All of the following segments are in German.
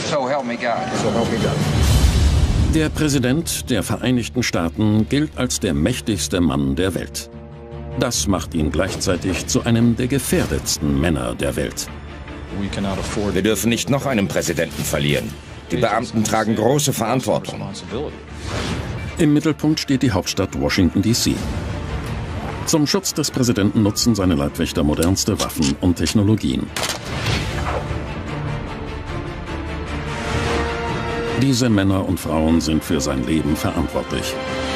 So help me God. So help me God. Der Präsident der Vereinigten Staaten gilt als der mächtigste Mann der Welt. Das macht ihn gleichzeitig zu einem der gefährdetsten Männer der Welt. Wir dürfen nicht noch einen Präsidenten verlieren. Die Beamten tragen große Verantwortung. Im Mittelpunkt steht die Hauptstadt Washington, D.C. Zum Schutz des Präsidenten nutzen seine Leibwächter modernste Waffen und Technologien. Diese Männer und Frauen sind für sein Leben verantwortlich.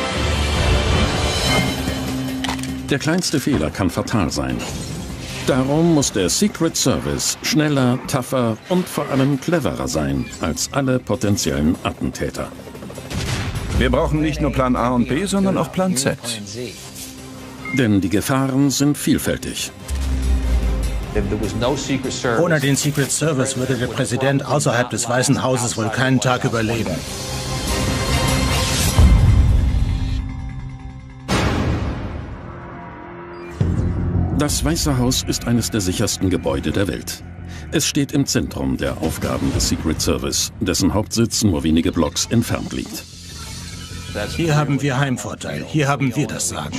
Der kleinste Fehler kann fatal sein. Darum muss der Secret Service schneller, tougher und vor allem cleverer sein als alle potenziellen Attentäter. Wir brauchen nicht nur Plan A und B, sondern auch Plan Z. Denn die Gefahren sind vielfältig. Ohne den Secret Service würde der Präsident außerhalb des Weißen Hauses wohl keinen Tag überleben. Das Weiße Haus ist eines der sichersten Gebäude der Welt. Es steht im Zentrum der Aufgaben des Secret Service, dessen Hauptsitz nur wenige Blocks entfernt liegt. Hier haben wir Heimvorteil, hier haben wir das Sagen.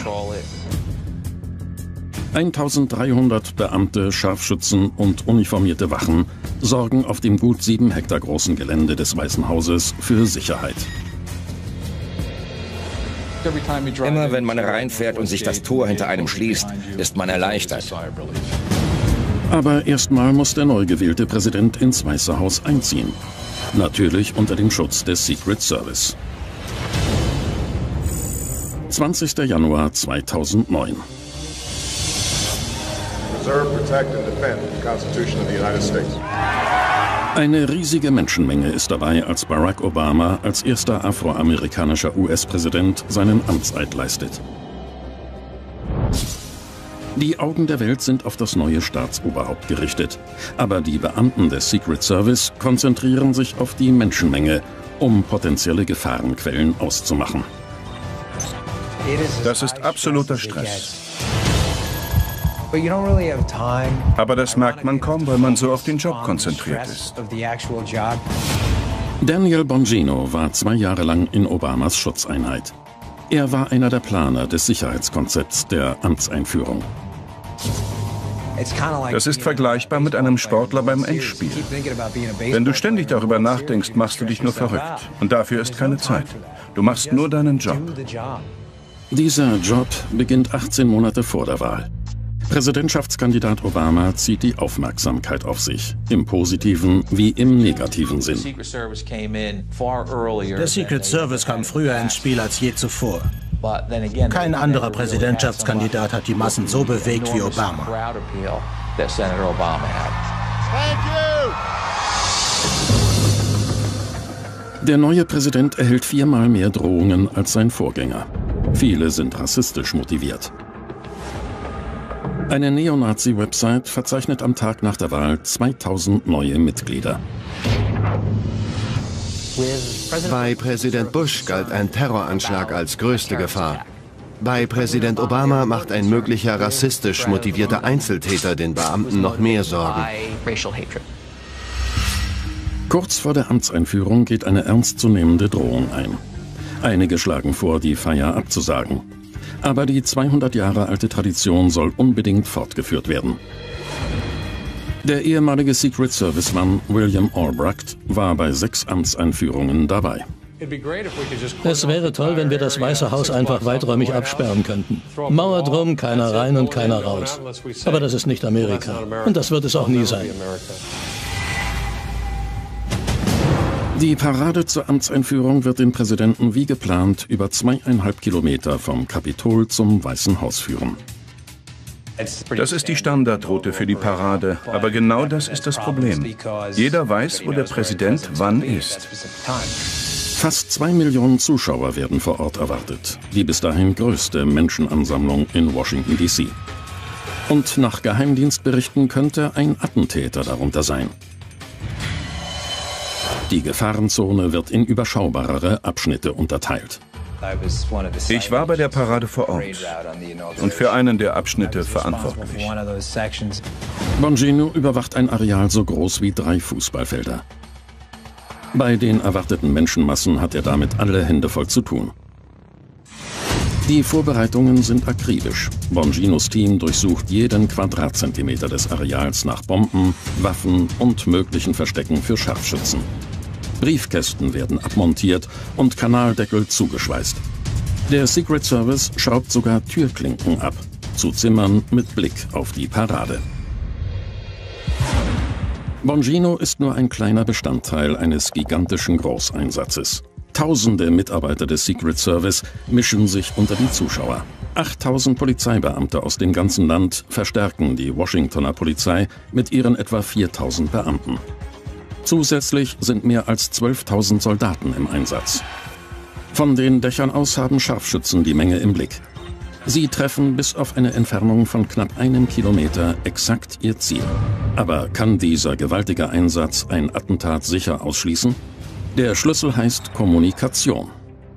1300 Beamte, Scharfschützen und uniformierte Wachen sorgen auf dem gut 7 Hektar großen Gelände des Weißen Hauses für Sicherheit. Immer wenn man reinfährt und sich das Tor hinter einem schließt, ist man erleichtert. Aber erstmal muss der neu gewählte Präsident ins Weiße Haus einziehen. Natürlich unter dem Schutz des Secret Service. 20. Januar 2009. Eine riesige Menschenmenge ist dabei, als Barack Obama als erster afroamerikanischer US-Präsident seinen Amtseid leistet. Die Augen der Welt sind auf das neue Staatsoberhaupt gerichtet. Aber die Beamten des Secret Service konzentrieren sich auf die Menschenmenge, um potenzielle Gefahrenquellen auszumachen. Das ist absoluter Stress. Aber das merkt man kaum, weil man so auf den Job konzentriert ist. Daniel Bongino war 2 Jahre lang in Obamas Schutzeinheit. Er war einer der Planer des Sicherheitskonzepts der Amtseinführung. Das ist vergleichbar mit einem Sportler beim Endspiel. Wenn du ständig darüber nachdenkst, machst du dich nur verrückt. Und dafür ist keine Zeit. Du machst nur deinen Job. Dieser Job beginnt 18 Monate vor der Wahl. Präsidentschaftskandidat Obama zieht die Aufmerksamkeit auf sich, im positiven wie im negativen Sinn. Der Secret Service kam früher ins Spiel als je zuvor. Kein anderer Präsidentschaftskandidat hat die Massen so bewegt wie Obama. Der neue Präsident erhält 4-mal mehr Drohungen als sein Vorgänger. Viele sind rassistisch motiviert. Eine Neonazi-Website verzeichnet am Tag nach der Wahl 2000 neue Mitglieder. Bei Präsident Bush galt ein Terroranschlag als größte Gefahr. Bei Präsident Obama macht ein möglicher rassistisch motivierter Einzeltäter den Beamten noch mehr Sorgen. Kurz vor der Amtseinführung geht eine ernstzunehmende Drohung ein. Einige schlagen vor, die Feier abzusagen. Aber die 200 Jahre alte Tradition soll unbedingt fortgeführt werden. Der ehemalige Secret Service-Mann William Albrecht war bei 6 Amtseinführungen dabei. Es wäre toll, wenn wir das Weiße Haus einfach weiträumig absperren könnten. Mauer drum, keiner rein und keiner raus. Aber das ist nicht Amerika. Und das wird es auch nie sein. Die Parade zur Amtseinführung wird den Präsidenten wie geplant über 2,5 Kilometer vom Kapitol zum Weißen Haus führen. Das ist die Standardroute für die Parade, aber genau das ist das Problem. Jeder weiß, wo der Präsident wann ist. Fast 2 Millionen Zuschauer werden vor Ort erwartet, die bis dahin größte Menschenansammlung in Washington, D.C. Und nach Geheimdienstberichten könnte ein Attentäter darunter sein. Die Gefahrenzone wird in überschaubarere Abschnitte unterteilt. Ich war bei der Parade vor Ort und für einen der Abschnitte verantwortlich. Bongino überwacht ein Areal so groß wie 3 Fußballfelder. Bei den erwarteten Menschenmassen hat er damit alle Hände voll zu tun. Die Vorbereitungen sind akribisch. Bonginos Team durchsucht jeden Quadratzentimeter des Areals nach Bomben, Waffen und möglichen Verstecken für Scharfschützen. Briefkästen werden abmontiert und Kanaldeckel zugeschweißt. Der Secret Service schraubt sogar Türklinken ab, zu Zimmern mit Blick auf die Parade. Bongino ist nur ein kleiner Bestandteil eines gigantischen Großeinsatzes. Tausende Mitarbeiter des Secret Service mischen sich unter die Zuschauer. 8000 Polizeibeamte aus dem ganzen Land verstärken die Washingtoner Polizei mit ihren etwa 4000 Beamten. Zusätzlich sind mehr als 12.000 Soldaten im Einsatz. Von den Dächern aus haben Scharfschützen die Menge im Blick. Sie treffen bis auf eine Entfernung von knapp 1 Kilometer exakt ihr Ziel. Aber kann dieser gewaltige Einsatz ein Attentat sicher ausschließen? Der Schlüssel heißt Kommunikation.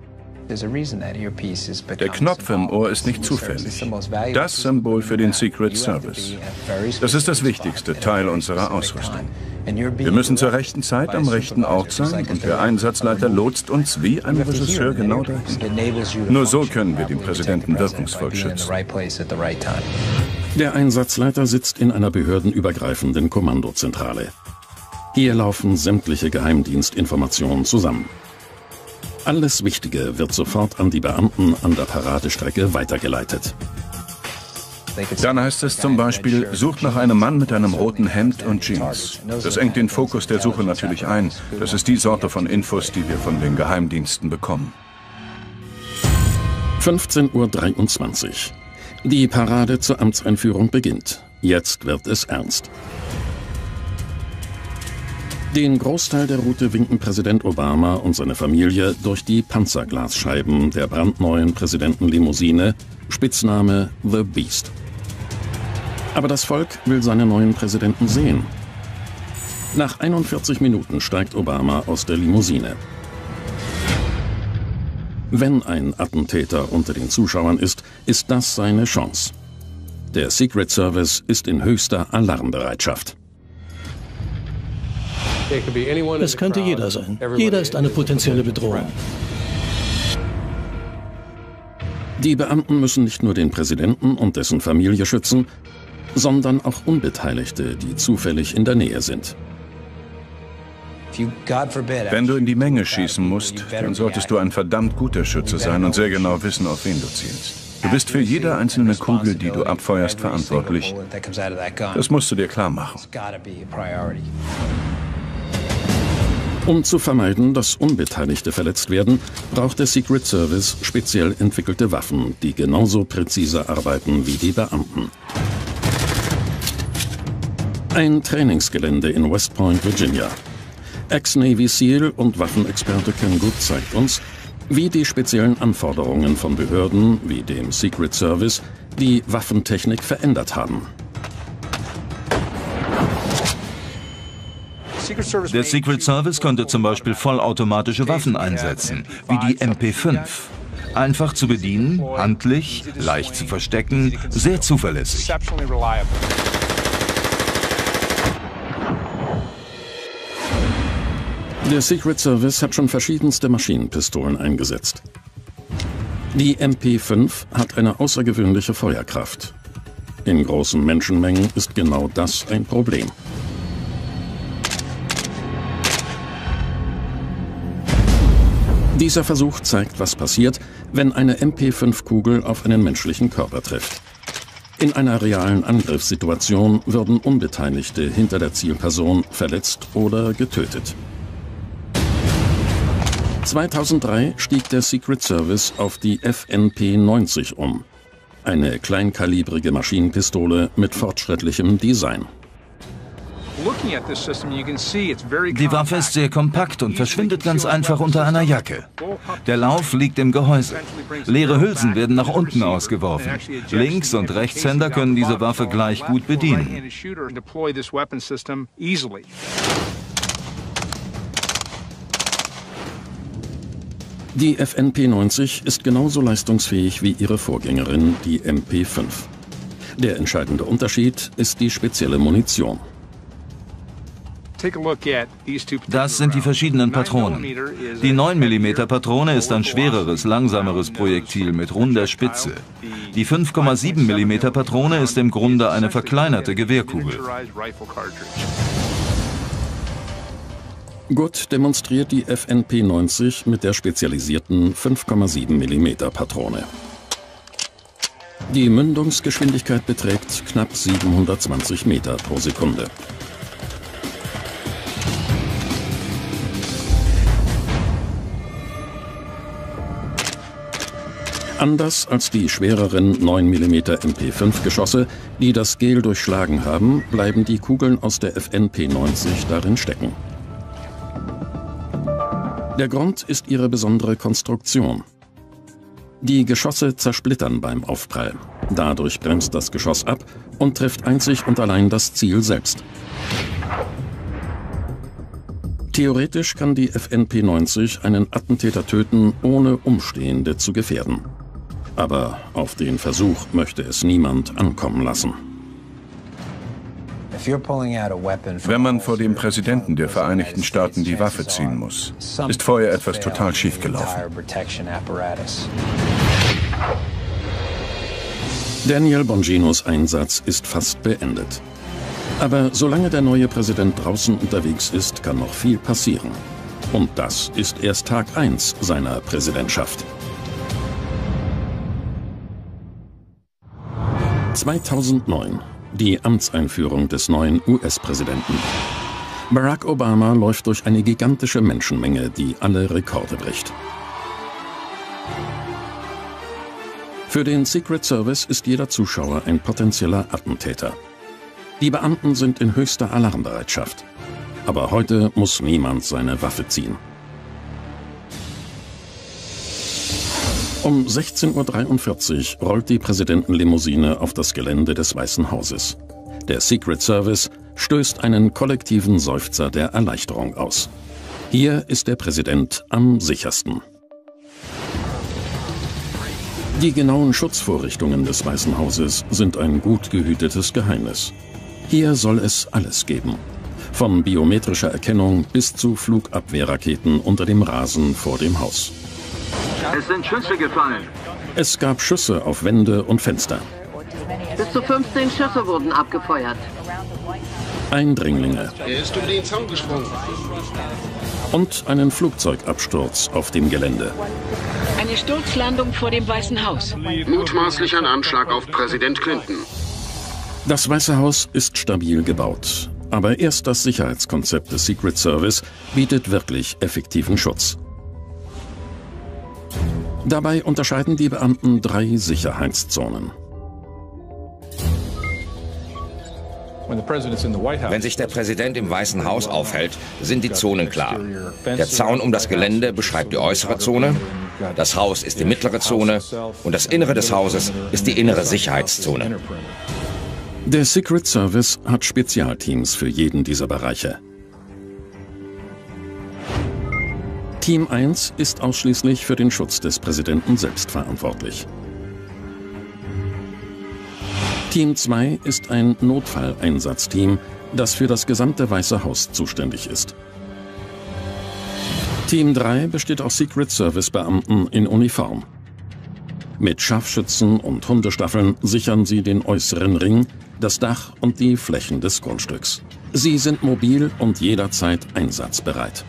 Der Knopf im Ohr ist nicht zufällig. Das Symbol für den Secret Service. Das ist das wichtigste Teil unserer Ausrüstung. Wir müssen zur rechten Zeit am rechten Ort sein und der Einsatzleiter lotst uns wie ein Regisseur genau dahin. Nur so können wir den Präsidenten wirkungsvoll schützen. Der Einsatzleiter sitzt in einer behördenübergreifenden Kommandozentrale. Hier laufen sämtliche Geheimdienstinformationen zusammen. Alles Wichtige wird sofort an die Beamten an der Paradestrecke weitergeleitet. Dann heißt es zum Beispiel, sucht nach einem Mann mit einem roten Hemd und Jeans. Das engt den Fokus der Suche natürlich ein. Das ist die Sorte von Infos, die wir von den Geheimdiensten bekommen. 15:23 Uhr. Die Parade zur Amtseinführung beginnt. Jetzt wird es ernst. Den Großteil der Route winken Präsident Obama und seine Familie durch die Panzerglasscheiben der brandneuen Präsidentenlimousine, Spitzname The Beast. Aber das Volk will seinen neuen Präsidenten sehen. Nach 41 Minuten steigt Obama aus der Limousine. Wenn ein Attentäter unter den Zuschauern ist, ist das seine Chance. Der Secret Service ist in höchster Alarmbereitschaft. Es könnte jeder sein. Jeder ist eine potenzielle Bedrohung. Die Beamten müssen nicht nur den Präsidenten und dessen Familie schützen, sondern auch Unbeteiligte, die zufällig in der Nähe sind. Wenn du in die Menge schießen musst, dann solltest du ein verdammt guter Schütze sein und sehr genau wissen, auf wen du zielst. Du bist für jede einzelne Kugel, die du abfeuerst, verantwortlich. Das musst du dir klar machen. Um zu vermeiden, dass Unbeteiligte verletzt werden, braucht der Secret Service speziell entwickelte Waffen, die genauso präzise arbeiten wie die Beamten. Ein Trainingsgelände in West Point, Virginia. Ex-Navy SEAL und Waffenexperte Ken Good zeigt uns, wie die speziellen Anforderungen von Behörden wie dem Secret Service die Waffentechnik verändert haben. Der Secret Service konnte zum Beispiel vollautomatische Waffen einsetzen, wie die MP5. Einfach zu bedienen, handlich, leicht zu verstecken, sehr zuverlässig. Der Secret Service hat schon verschiedenste Maschinenpistolen eingesetzt. Die MP5 hat eine außergewöhnliche Feuerkraft. In großen Menschenmengen ist genau das ein Problem. Dieser Versuch zeigt, was passiert, wenn eine MP5-Kugel auf einen menschlichen Körper trifft. In einer realen Angriffssituation würden Unbeteiligte hinter der Zielperson verletzt oder getötet. 2003 stieg der Secret Service auf die FNP-90 um. Eine kleinkalibrige Maschinenpistole mit fortschrittlichem Design. Die Waffe ist sehr kompakt und verschwindet ganz einfach unter einer Jacke. Der Lauf liegt im Gehäuse. Leere Hülsen werden nach unten ausgeworfen. Links- und Rechtshänder können diese Waffe gleich gut bedienen. Die FNP-90 ist genauso leistungsfähig wie ihre Vorgängerin, die MP5. Der entscheidende Unterschied ist die spezielle Munition. Das sind die verschiedenen Patronen. Die 9 mm Patrone ist ein schwereres, langsameres Projektil mit runder Spitze. Die 5,7 mm Patrone ist im Grunde eine verkleinerte Gewehrkugel. Good demonstriert die FNP-90 mit der spezialisierten 5,7 mm Patrone. Die Mündungsgeschwindigkeit beträgt knapp 720 Meter pro Sekunde. Anders als die schwereren 9 mm MP5-Geschosse, die das Gel durchschlagen haben, bleiben die Kugeln aus der FNP-90 darin stecken. Der Grund ist ihre besondere Konstruktion. Die Geschosse zersplittern beim Aufprall. Dadurch bremst das Geschoss ab und trifft einzig und allein das Ziel selbst. Theoretisch kann die FNP-90 einen Attentäter töten, ohne Umstehende zu gefährden. Aber auf den Versuch möchte es niemand ankommen lassen. Wenn man vor dem Präsidenten der Vereinigten Staaten die Waffe ziehen muss, ist vorher etwas total schief gelaufen. Daniel Bonginos Einsatz ist fast beendet. Aber solange der neue Präsident draußen unterwegs ist, kann noch viel passieren. Und das ist erst Tag 1 seiner Präsidentschaft. 2009. Die Amtseinführung des neuen US-Präsidenten. Barack Obama läuft durch eine gigantische Menschenmenge, die alle Rekorde bricht. Für den Secret Service ist jeder Zuschauer ein potenzieller Attentäter. Die Beamten sind in höchster Alarmbereitschaft. Aber heute muss niemand seine Waffe ziehen. Um 16:43 Uhr rollt die Präsidentenlimousine auf das Gelände des Weißen Hauses. Der Secret Service stößt einen kollektiven Seufzer der Erleichterung aus. Hier ist der Präsident am sichersten. Die genauen Schutzvorrichtungen des Weißen Hauses sind ein gut gehütetes Geheimnis. Hier soll es alles geben. Von biometrischer Erkennung bis zu Flugabwehrraketen unter dem Rasen vor dem Haus. Es sind Schüsse gefallen. Es gab Schüsse auf Wände und Fenster. Bis zu 15 Schüsse wurden abgefeuert. Eindringlinge. Er ist über den Zaun gesprungen. Und einen Flugzeugabsturz auf dem Gelände. Eine Sturzlandung vor dem Weißen Haus. Mutmaßlich ein Anschlag auf Präsident Clinton. Das Weiße Haus ist stabil gebaut. Aber erst das Sicherheitskonzept des Secret Service bietet wirklich effektiven Schutz. Dabei unterscheiden die Beamten 3 Sicherheitszonen. Wenn sich der Präsident im Weißen Haus aufhält, sind die Zonen klar. Der Zaun um das Gelände beschreibt die äußere Zone, das Haus ist die mittlere Zone und das Innere des Hauses ist die innere Sicherheitszone. Der Secret Service hat Spezialteams für jeden dieser Bereiche. Team 1 ist ausschließlich für den Schutz des Präsidenten selbst verantwortlich. Team 2 ist ein Notfalleinsatzteam, das für das gesamte Weiße Haus zuständig ist. Team 3 besteht aus Secret Service Beamten in Uniform. Mit Scharfschützen und Hundestaffeln sichern sie den äußeren Ring, das Dach und die Flächen des Grundstücks. Sie sind mobil und jederzeit einsatzbereit.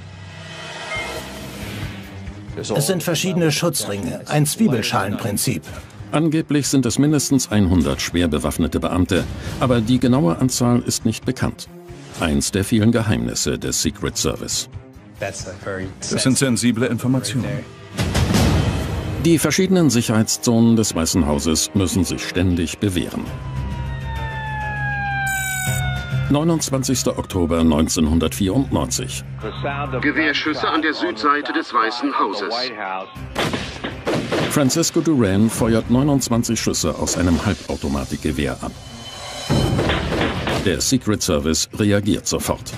Es sind verschiedene Schutzringe, ein Zwiebelschalenprinzip. Angeblich sind es mindestens 100 schwer bewaffnete Beamte, aber die genaue Anzahl ist nicht bekannt. Eins der vielen Geheimnisse des Secret Service. Das sind sensible Informationen. Die verschiedenen Sicherheitszonen des Weißen Hauses müssen sich ständig bewähren. 29. Oktober 1994. Gewehrschüsse an der Südseite des Weißen Hauses. Francisco Duran feuert 29 Schüsse aus einem Halbautomatikgewehr ab. Der Secret Service reagiert sofort.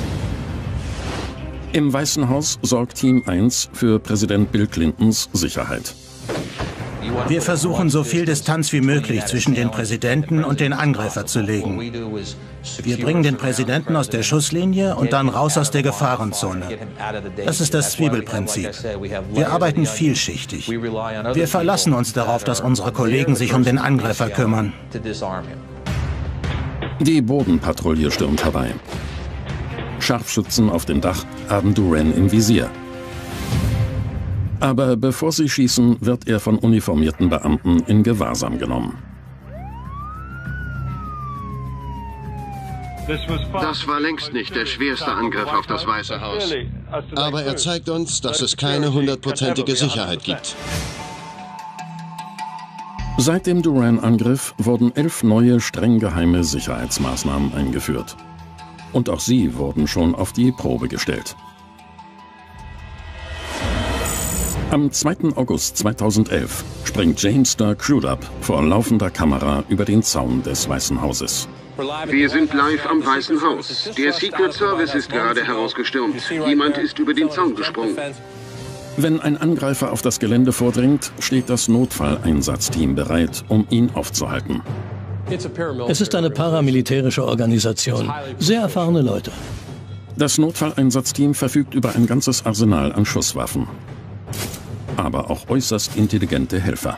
Im Weißen Haus sorgt Team 1 für Präsident Bill Clintons Sicherheit. Wir versuchen, so viel Distanz wie möglich zwischen den Präsidenten und den Angreifer zu legen. Wir bringen den Präsidenten aus der Schusslinie und dann raus aus der Gefahrenzone. Das ist das Zwiebelprinzip. Wir arbeiten vielschichtig. Wir verlassen uns darauf, dass unsere Kollegen sich um den Angreifer kümmern. Die Bodenpatrouille stürmt herbei. Scharfschützen auf dem Dach haben Duran im Visier. Aber bevor sie schießen, wird er von uniformierten Beamten in Gewahrsam genommen. Das war längst nicht der schwerste Angriff auf das Weiße Haus. Aber er zeigt uns, dass es keine 100%ige Sicherheit gibt. Seit dem Duran-Angriff wurden 11 neue, streng geheime Sicherheitsmaßnahmen eingeführt. Und auch sie wurden schon auf die Probe gestellt. Am 2. August 2011 springt James Star Crudup vor laufender Kamera über den Zaun des Weißen Hauses. Wir sind live am Weißen Haus. Der Secret Service ist gerade herausgestürmt. Jemand ist über den Zaun gesprungen. Wenn ein Angreifer auf das Gelände vordringt, steht das Notfalleinsatzteam bereit, um ihn aufzuhalten. Es ist eine paramilitärische Organisation. Sehr erfahrene Leute. Das Notfalleinsatzteam verfügt über ein ganzes Arsenal an Schusswaffen. Aber auch äußerst intelligente Helfer.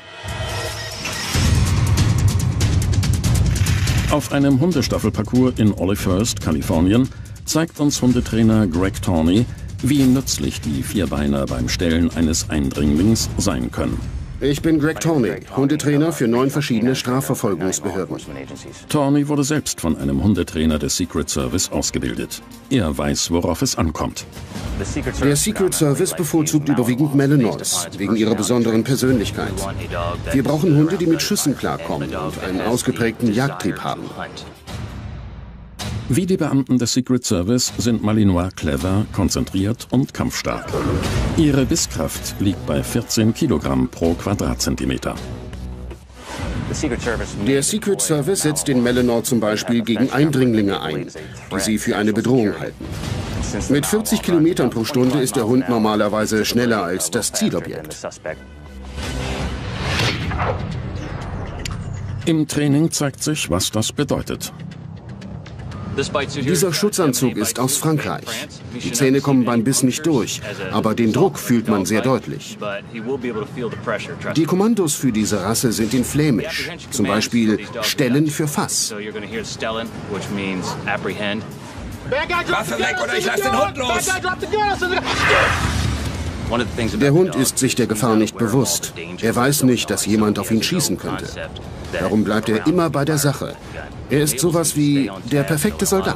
Auf einem Hundestaffelparcours in Olivehurst, Kalifornien, zeigt uns Hundetrainer Greg Tawney, wie nützlich die Vierbeiner beim Stellen eines Eindringlings sein können. Ich bin Greg Tawney, Hundetrainer für 9 verschiedene Strafverfolgungsbehörden. Tawney wurde selbst von einem Hundetrainer des Secret Service ausgebildet. Er weiß, worauf es ankommt. Der Secret Service bevorzugt überwiegend Malinois, wegen ihrer besonderen Persönlichkeit. Wir brauchen Hunde, die mit Schüssen klarkommen und einen ausgeprägten Jagdtrieb haben. Wie die Beamten des Secret Service sind Malinois clever, konzentriert und kampfstark. Ihre Bisskraft liegt bei 14 Kilogramm pro Quadratzentimeter. Der Secret Service setzt den Malinois zum Beispiel gegen Eindringlinge ein, die sie für eine Bedrohung halten. Mit 40 Kilometern pro Stunde ist der Hund normalerweise schneller als das Zielobjekt. Im Training zeigt sich, was das bedeutet. Dieser Schutzanzug ist aus Frankreich. Die Zähne kommen beim Biss nicht durch, aber den Druck fühlt man sehr deutlich. Die Kommandos für diese Rasse sind in Flämisch, zum Beispiel Stellen für Fass. Waffe weg oder ich lass den Hund los! Der Hund ist sich der Gefahr nicht bewusst. Er weiß nicht, dass jemand auf ihn schießen könnte. Darum bleibt er immer bei der Sache. Er ist sowas wie der perfekte Soldat.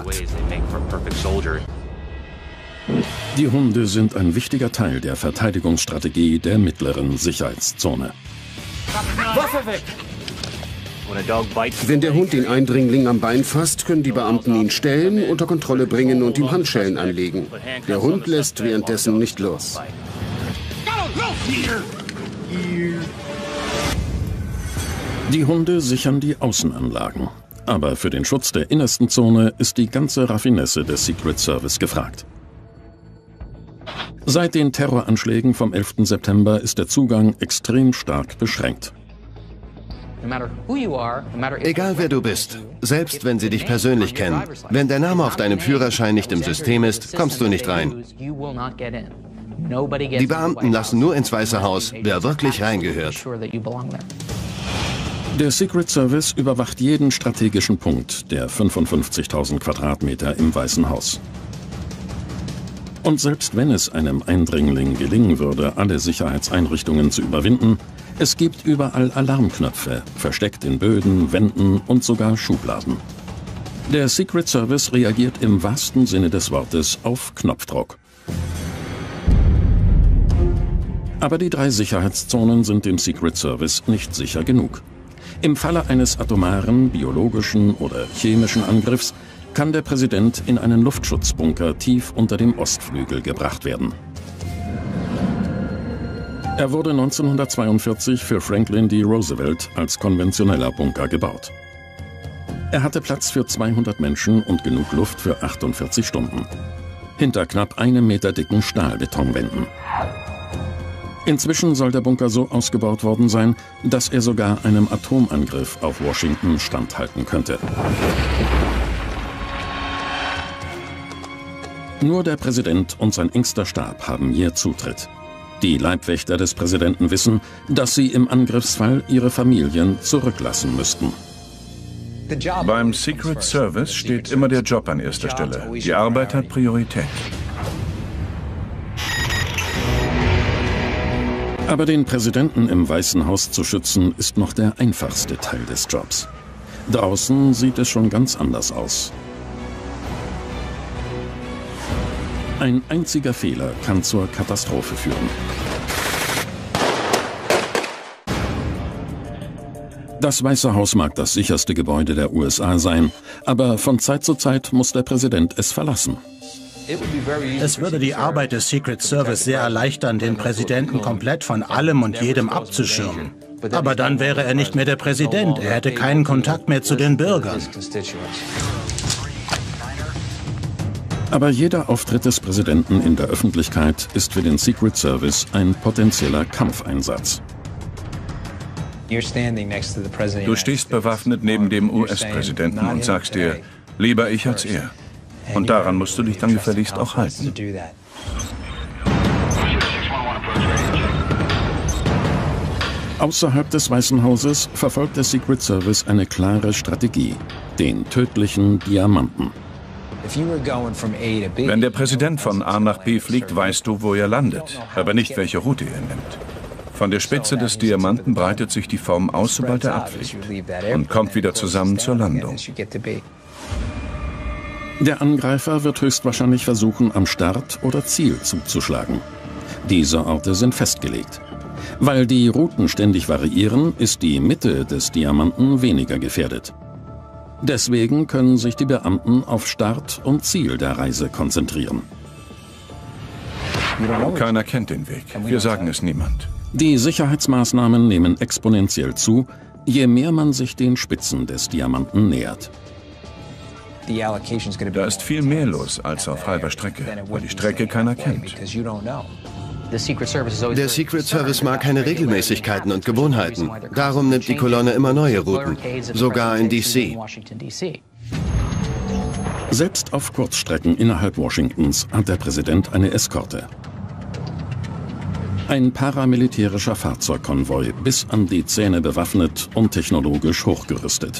Die Hunde sind ein wichtiger Teil der Verteidigungsstrategie der mittleren Sicherheitszone. Waffe weg! Wenn der Hund den Eindringling am Bein fasst, können die Beamten ihn stellen, unter Kontrolle bringen und ihm Handschellen anlegen. Der Hund lässt währenddessen nicht los. Die Hunde sichern die Außenanlagen. Aber für den Schutz der innersten Zone ist die ganze Raffinesse des Secret Service gefragt. Seit den Terroranschlägen vom 11. September ist der Zugang extrem stark beschränkt. Egal wer du bist, selbst wenn sie dich persönlich kennen, wenn der Name auf deinem Führerschein nicht im System ist, kommst du nicht rein. Die Beamten lassen nur ins Weiße Haus, wer wirklich reingehört. Der Secret Service überwacht jeden strategischen Punkt der 55.000 Quadratmeter im Weißen Haus. Und selbst wenn es einem Eindringling gelingen würde, alle Sicherheitseinrichtungen zu überwinden, es gibt überall Alarmknöpfe, versteckt in Böden, Wänden und sogar Schubladen. Der Secret Service reagiert im wahrsten Sinne des Wortes auf Knopfdruck. Aber die 3 Sicherheitszonen sind dem Secret Service nicht sicher genug. Im Falle eines atomaren, biologischen oder chemischen Angriffs kann der Präsident in einen Luftschutzbunker tief unter dem Ostflügel gebracht werden. Er wurde 1942 für Franklin D. Roosevelt als konventioneller Bunker gebaut. Er hatte Platz für 200 Menschen und genug Luft für 48 Stunden. Hinter knapp 1 Meter dicken Stahlbetonwänden. Inzwischen soll der Bunker so ausgebaut worden sein, dass er sogar einem Atomangriff auf Washington standhalten könnte. Nur der Präsident und sein engster Stab haben hier Zutritt. Die Leibwächter des Präsidenten wissen, dass sie im Angriffsfall ihre Familien zurücklassen müssten. Beim Secret Service steht immer der Job an erster Stelle. Die Arbeit hat Priorität. Aber den Präsidenten im Weißen Haus zu schützen, ist noch der einfachste Teil des Jobs. Draußen sieht es schon ganz anders aus. Ein einziger Fehler kann zur Katastrophe führen. Das Weiße Haus mag das sicherste Gebäude der USA sein, aber von Zeit zu Zeit muss der Präsident es verlassen. Es würde die Arbeit des Secret Service sehr erleichtern, den Präsidenten komplett von allem und jedem abzuschirmen. Aber dann wäre er nicht mehr der Präsident, er hätte keinen Kontakt mehr zu den Bürgern. Aber jeder Auftritt des Präsidenten in der Öffentlichkeit ist für den Secret Service ein potenzieller Kampfeinsatz. Du stehst bewaffnet neben dem US-Präsidenten und sagst dir, lieber ich als er. Und daran musst du dich dann gefälligst auch halten. Außerhalb des Weißen Hauses verfolgt der Secret Service eine klare Strategie: den tödlichen Diamanten. Wenn der Präsident von A nach B fliegt, weißt du, wo er landet, aber nicht, welche Route er nimmt. Von der Spitze des Diamanten breitet sich die Form aus, sobald er abfliegt, und kommt wieder zusammen zur Landung. Der Angreifer wird höchstwahrscheinlich versuchen, am Start oder Ziel zuzuschlagen. Diese Orte sind festgelegt. Weil die Routen ständig variieren, ist die Mitte des Diamanten weniger gefährdet. Deswegen können sich die Beamten auf Start und Ziel der Reise konzentrieren. Keiner kennt den Weg. Wir sagen es niemand. Die Sicherheitsmaßnahmen nehmen exponentiell zu, je mehr man sich den Spitzen des Diamanten nähert. Da ist viel mehr los als auf halber Strecke, weil die Strecke keiner kennt. Der Secret Service mag keine Regelmäßigkeiten und Gewohnheiten. Darum nimmt die Kolonne immer neue Routen, sogar in D.C. Selbst auf Kurzstrecken innerhalb Washingtons hat der Präsident eine Eskorte. Ein paramilitärischer Fahrzeugkonvoi, bis an die Zähne bewaffnet und technologisch hochgerüstet.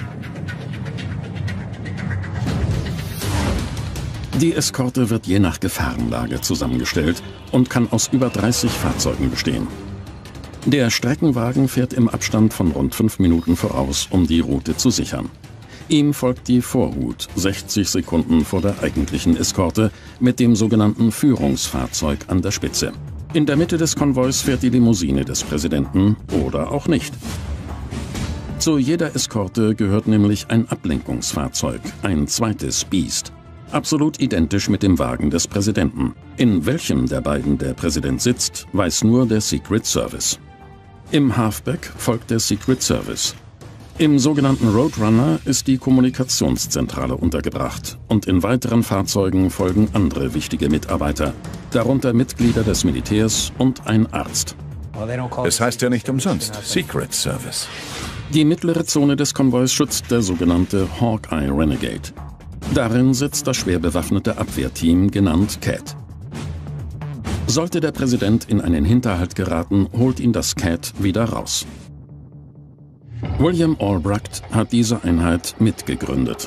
Die Eskorte wird je nach Gefahrenlage zusammengestellt und kann aus über 30 Fahrzeugen bestehen. Der Streckenwagen fährt im Abstand von rund 5 Minuten voraus, um die Route zu sichern. Ihm folgt die Vorhut, 60 Sekunden vor der eigentlichen Eskorte, mit dem sogenannten Führungsfahrzeug an der Spitze. In der Mitte des Konvois fährt die Limousine des Präsidenten oder auch nicht. Zu jeder Eskorte gehört nämlich ein Ablenkungsfahrzeug, ein zweites Beast. Absolut identisch mit dem Wagen des Präsidenten. In welchem der beiden der Präsident sitzt, weiß nur der Secret Service. Im Halfback folgt der Secret Service. Im sogenannten Roadrunner ist die Kommunikationszentrale untergebracht und in weiteren Fahrzeugen folgen andere wichtige Mitarbeiter, darunter Mitglieder des Militärs und ein Arzt. Es heißt ja nicht umsonst Secret Service. Die mittlere Zone des Konvois schützt der sogenannte Hawkeye Renegade. Darin sitzt das schwer bewaffnete Abwehrteam, genannt CAT. Sollte der Präsident in einen Hinterhalt geraten, holt ihn das CAT wieder raus. William Albrecht hat diese Einheit mitgegründet.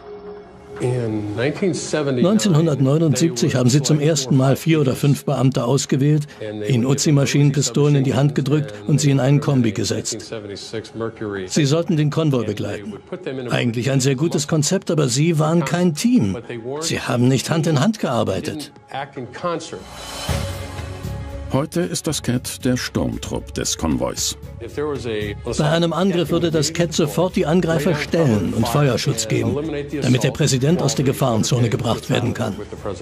1979 haben sie zum ersten Mal 4 oder 5 Beamte ausgewählt, ihnen Uzi-Maschinenpistolen in die Hand gedrückt und sie in einen Kombi gesetzt. Sie sollten den Konvoi begleiten. Eigentlich ein sehr gutes Konzept, aber sie waren kein Team. Sie haben nicht Hand in Hand gearbeitet. Heute ist das CAT der Sturmtrupp des Konvois. Bei einem Angriff würde das CAT sofort die Angreifer stellen und Feuerschutz geben, damit der Präsident aus der Gefahrenzone gebracht werden kann.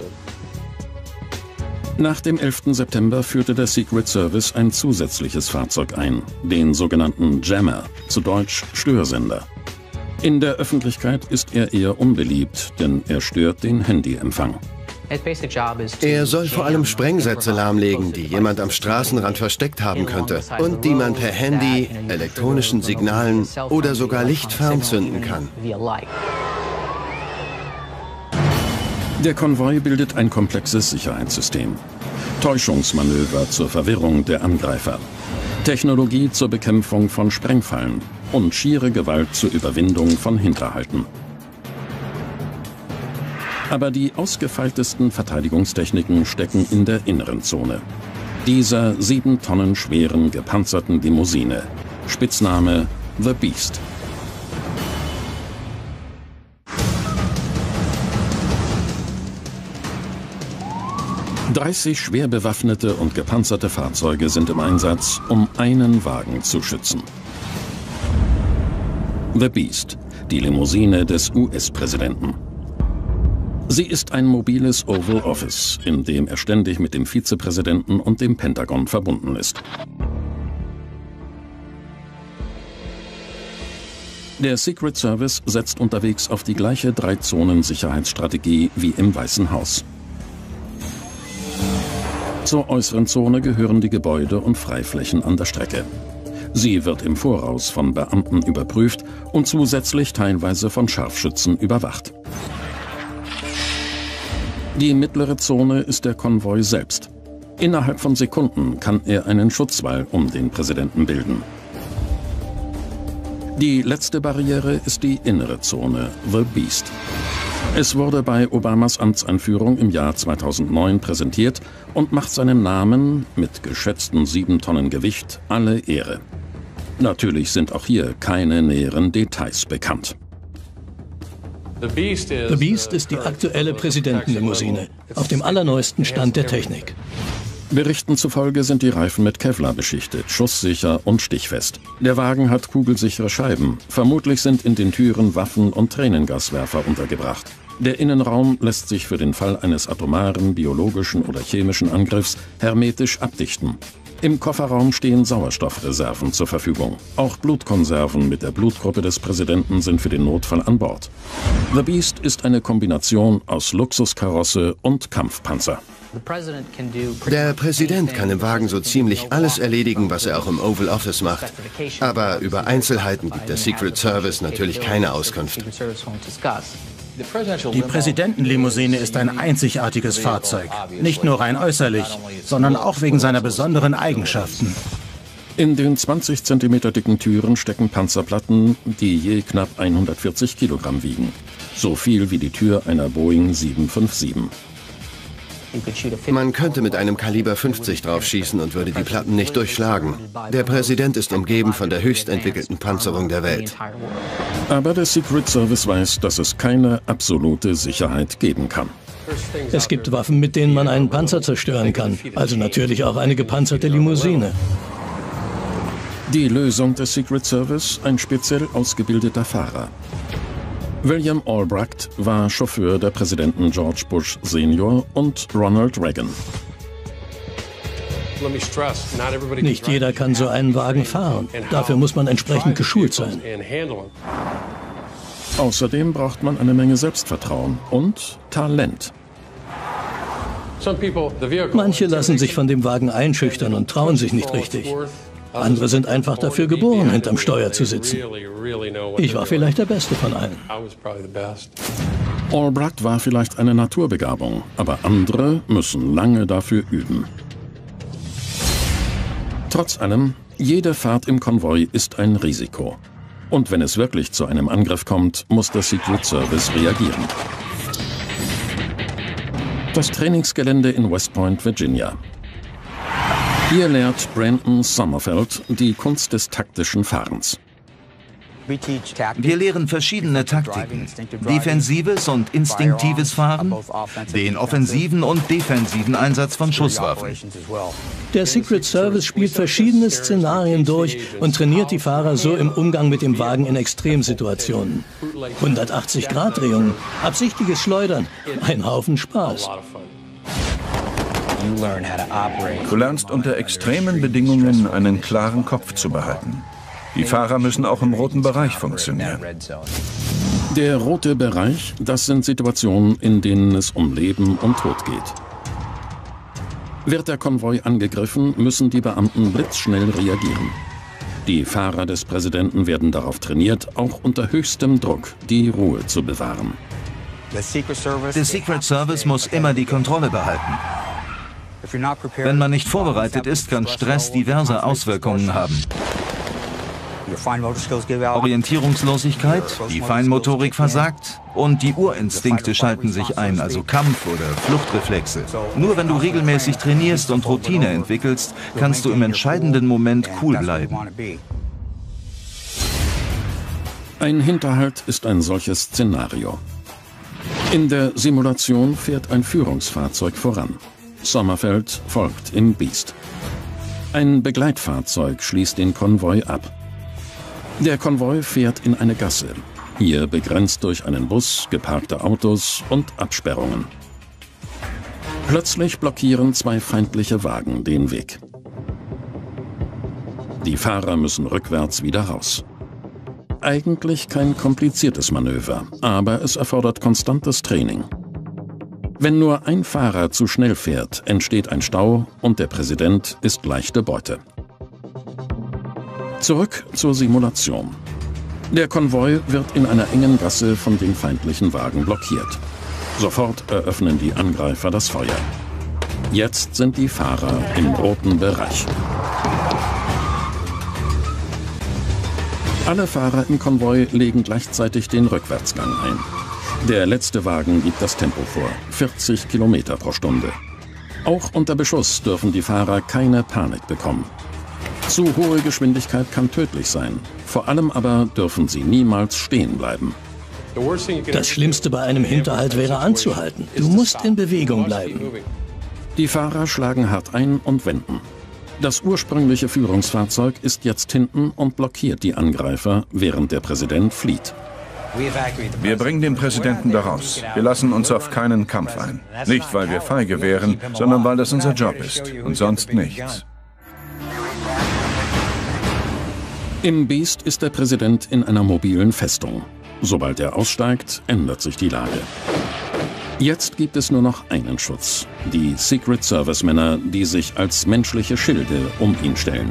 Nach dem 11. September führte der Secret Service ein zusätzliches Fahrzeug ein, den sogenannten Jammer, zu Deutsch Störsender. In der Öffentlichkeit ist er eher unbeliebt, denn er stört den Handyempfang. Er soll vor allem Sprengsätze lahmlegen, die jemand am Straßenrand versteckt haben könnte und die man per Handy, elektronischen Signalen oder sogar Licht fernzünden kann. Der Konvoi bildet ein komplexes Sicherheitssystem. Täuschungsmanöver zur Verwirrung der Angreifer. Technologie zur Bekämpfung von Sprengfallen und schiere Gewalt zur Überwindung von Hinterhalten. Aber die ausgefeiltesten Verteidigungstechniken stecken in der inneren Zone. Dieser 7 Tonnen schweren gepanzerten Limousine. Spitzname The Beast. (30 schwer bewaffnete und gepanzerte Fahrzeuge sind im Einsatz, um einen Wagen zu schützen. The Beast, die Limousine des US-Präsidenten. Sie ist ein mobiles Oval Office, in dem er ständig mit dem Vizepräsidenten und dem Pentagon verbunden ist. Der Secret Service setzt unterwegs auf die gleiche 3-Zonen-Sicherheitsstrategie wie im Weißen Haus. Zur äußeren Zone gehören die Gebäude und Freiflächen an der Strecke. Sie wird im Voraus von Beamten überprüft und zusätzlich teilweise von Scharfschützen überwacht. Die mittlere Zone ist der Konvoi selbst. Innerhalb von Sekunden kann er einen Schutzwall um den Präsidenten bilden. Die letzte Barriere ist die innere Zone, The Beast. Es wurde bei Obamas Amtseinführung im Jahr 2009 präsentiert und macht seinem Namen mit geschätzten 7 Tonnen Gewicht alle Ehre. Natürlich sind auch hier keine näheren Details bekannt. The Beast ist die aktuelle Präsidentenlimousine, auf dem allerneuesten Stand der Technik. Berichten zufolge sind die Reifen mit Kevlar beschichtet, schusssicher und stichfest. Der Wagen hat kugelsichere Scheiben. Vermutlich sind in den Türen Waffen und Tränengaswerfer untergebracht. Der Innenraum lässt sich für den Fall eines atomaren, biologischen oder chemischen Angriffs hermetisch abdichten. Im Kofferraum stehen Sauerstoffreserven zur Verfügung. Auch Blutkonserven mit der Blutgruppe des Präsidenten sind für den Notfall an Bord. The Beast ist eine Kombination aus Luxuskarosse und Kampfpanzer. Der Präsident kann im Wagen so ziemlich alles erledigen, was er auch im Oval Office macht. Aber über Einzelheiten gibt der Secret Service natürlich keine Auskunft. Die Präsidentenlimousine ist ein einzigartiges Fahrzeug. Nicht nur rein äußerlich, sondern auch wegen seiner besonderen Eigenschaften. In den 20 cm dicken Türen stecken Panzerplatten, die je knapp 140 Kilogramm wiegen. So viel wie die Tür einer Boeing 757. Man könnte mit einem Kaliber 50 drauf schießen und würde die Platten nicht durchschlagen. Der Präsident ist umgeben von der höchst entwickelten Panzerung der Welt. Aber der Secret Service weiß, dass es keine absolute Sicherheit geben kann. Es gibt Waffen, mit denen man einen Panzer zerstören kann, also natürlich auch eine gepanzerte Limousine. Die Lösung des Secret Service: ein speziell ausgebildeter Fahrer. William Albrecht war Chauffeur der Präsidenten George Bush Senior und Ronald Reagan. Nicht jeder kann so einen Wagen fahren. Dafür muss man entsprechend geschult sein. Außerdem braucht man eine Menge Selbstvertrauen und Talent. Manche lassen sich von dem Wagen einschüchtern und trauen sich nicht richtig. Andere sind einfach dafür geboren, hinterm Steuer zu sitzen. Ich war vielleicht der Beste von allen. Albrecht war vielleicht eine Naturbegabung, aber andere müssen lange dafür üben. Trotz allem, jede Fahrt im Konvoi ist ein Risiko. Und wenn es wirklich zu einem Angriff kommt, muss der Secret Service reagieren. Das Trainingsgelände in West Point, Virginia. Hier lehrt Brandon Sommerfeld die Kunst des taktischen Fahrens. Wir lehren verschiedene Taktiken. Defensives und instinktives Fahren, den offensiven und defensiven Einsatz von Schusswaffen. Der Secret Service spielt verschiedene Szenarien durch und trainiert die Fahrer so im Umgang mit dem Wagen in Extremsituationen. 180-Grad-Drehungen, absichtliches Schleudern, ein Haufen Spaß. Du lernst unter extremen Bedingungen einen klaren Kopf zu behalten. Die Fahrer müssen auch im roten Bereich funktionieren. Der rote Bereich, das sind Situationen, in denen es um Leben und Tod geht. Wird der Konvoi angegriffen, müssen die Beamten blitzschnell reagieren. Die Fahrer des Präsidenten werden darauf trainiert, auch unter höchstem Druck die Ruhe zu bewahren. Der Secret Service muss immer die Kontrolle behalten. Wenn man nicht vorbereitet ist, kann Stress diverse Auswirkungen haben. Orientierungslosigkeit, die Feinmotorik versagt und die Urinstinkte schalten sich ein, also Kampf- oder Fluchtreflexe. Nur wenn du regelmäßig trainierst und Routine entwickelst, kannst du im entscheidenden Moment cool bleiben. Ein Hinterhalt ist ein solches Szenario. In der Simulation fährt ein Führungsfahrzeug voran. Sommerfeld folgt im Beast. Ein Begleitfahrzeug schließt den Konvoi ab. Der Konvoi fährt in eine Gasse, hier begrenzt durch einen Bus, geparkte Autos und Absperrungen. Plötzlich blockieren zwei feindliche Wagen den Weg. Die Fahrer müssen rückwärts wieder raus. Eigentlich kein kompliziertes Manöver, aber es erfordert konstantes Training. Wenn nur ein Fahrer zu schnell fährt, entsteht ein Stau und der Präsident ist leichte Beute. Zurück zur Simulation. Der Konvoi wird in einer engen Gasse von den feindlichen Wagen blockiert. Sofort eröffnen die Angreifer das Feuer. Jetzt sind die Fahrer im roten Bereich. Alle Fahrer im Konvoi legen gleichzeitig den Rückwärtsgang ein. Der letzte Wagen gibt das Tempo vor, 40 Kilometer pro Stunde. Auch unter Beschuss dürfen die Fahrer keine Panik bekommen. Zu hohe Geschwindigkeit kann tödlich sein. Vor allem aber dürfen sie niemals stehen bleiben. Das Schlimmste bei einem Hinterhalt wäre anzuhalten. Du musst in Bewegung bleiben. Die Fahrer schlagen hart ein und wenden. Das ursprüngliche Führungsfahrzeug ist jetzt hinten und blockiert die Angreifer, während der Präsident flieht. Wir bringen den Präsidenten da raus. Wir lassen uns auf keinen Kampf ein. Nicht, weil wir feige wären, sondern weil das unser Job ist und sonst nichts. Im Beast ist der Präsident in einer mobilen Festung. Sobald er aussteigt, ändert sich die Lage. Jetzt gibt es nur noch einen Schutz: die Secret Service Männer, die sich als menschliche Schilde um ihn stellen.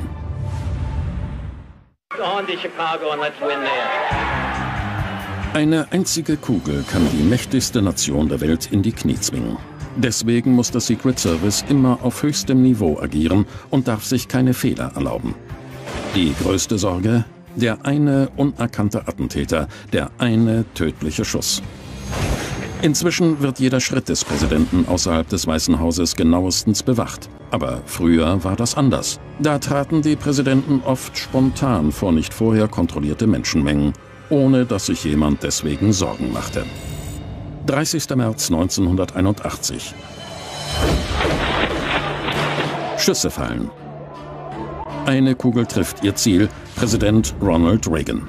Eine einzige Kugel kann die mächtigste Nation der Welt in die Knie zwingen. Deswegen muss der Secret Service immer auf höchstem Niveau agieren und darf sich keine Fehler erlauben. Die größte Sorge: der eine unerkannte Attentäter, der eine tödliche Schuss. Inzwischen wird jeder Schritt des Präsidenten außerhalb des Weißen Hauses genauestens bewacht. Aber früher war das anders. Da traten die Präsidenten oft spontan vor nicht vorher kontrollierte Menschenmengen, ohne dass sich jemand deswegen Sorgen machte. 30. März 1981. Schüsse fallen. Eine Kugel trifft ihr Ziel, Präsident Ronald Reagan.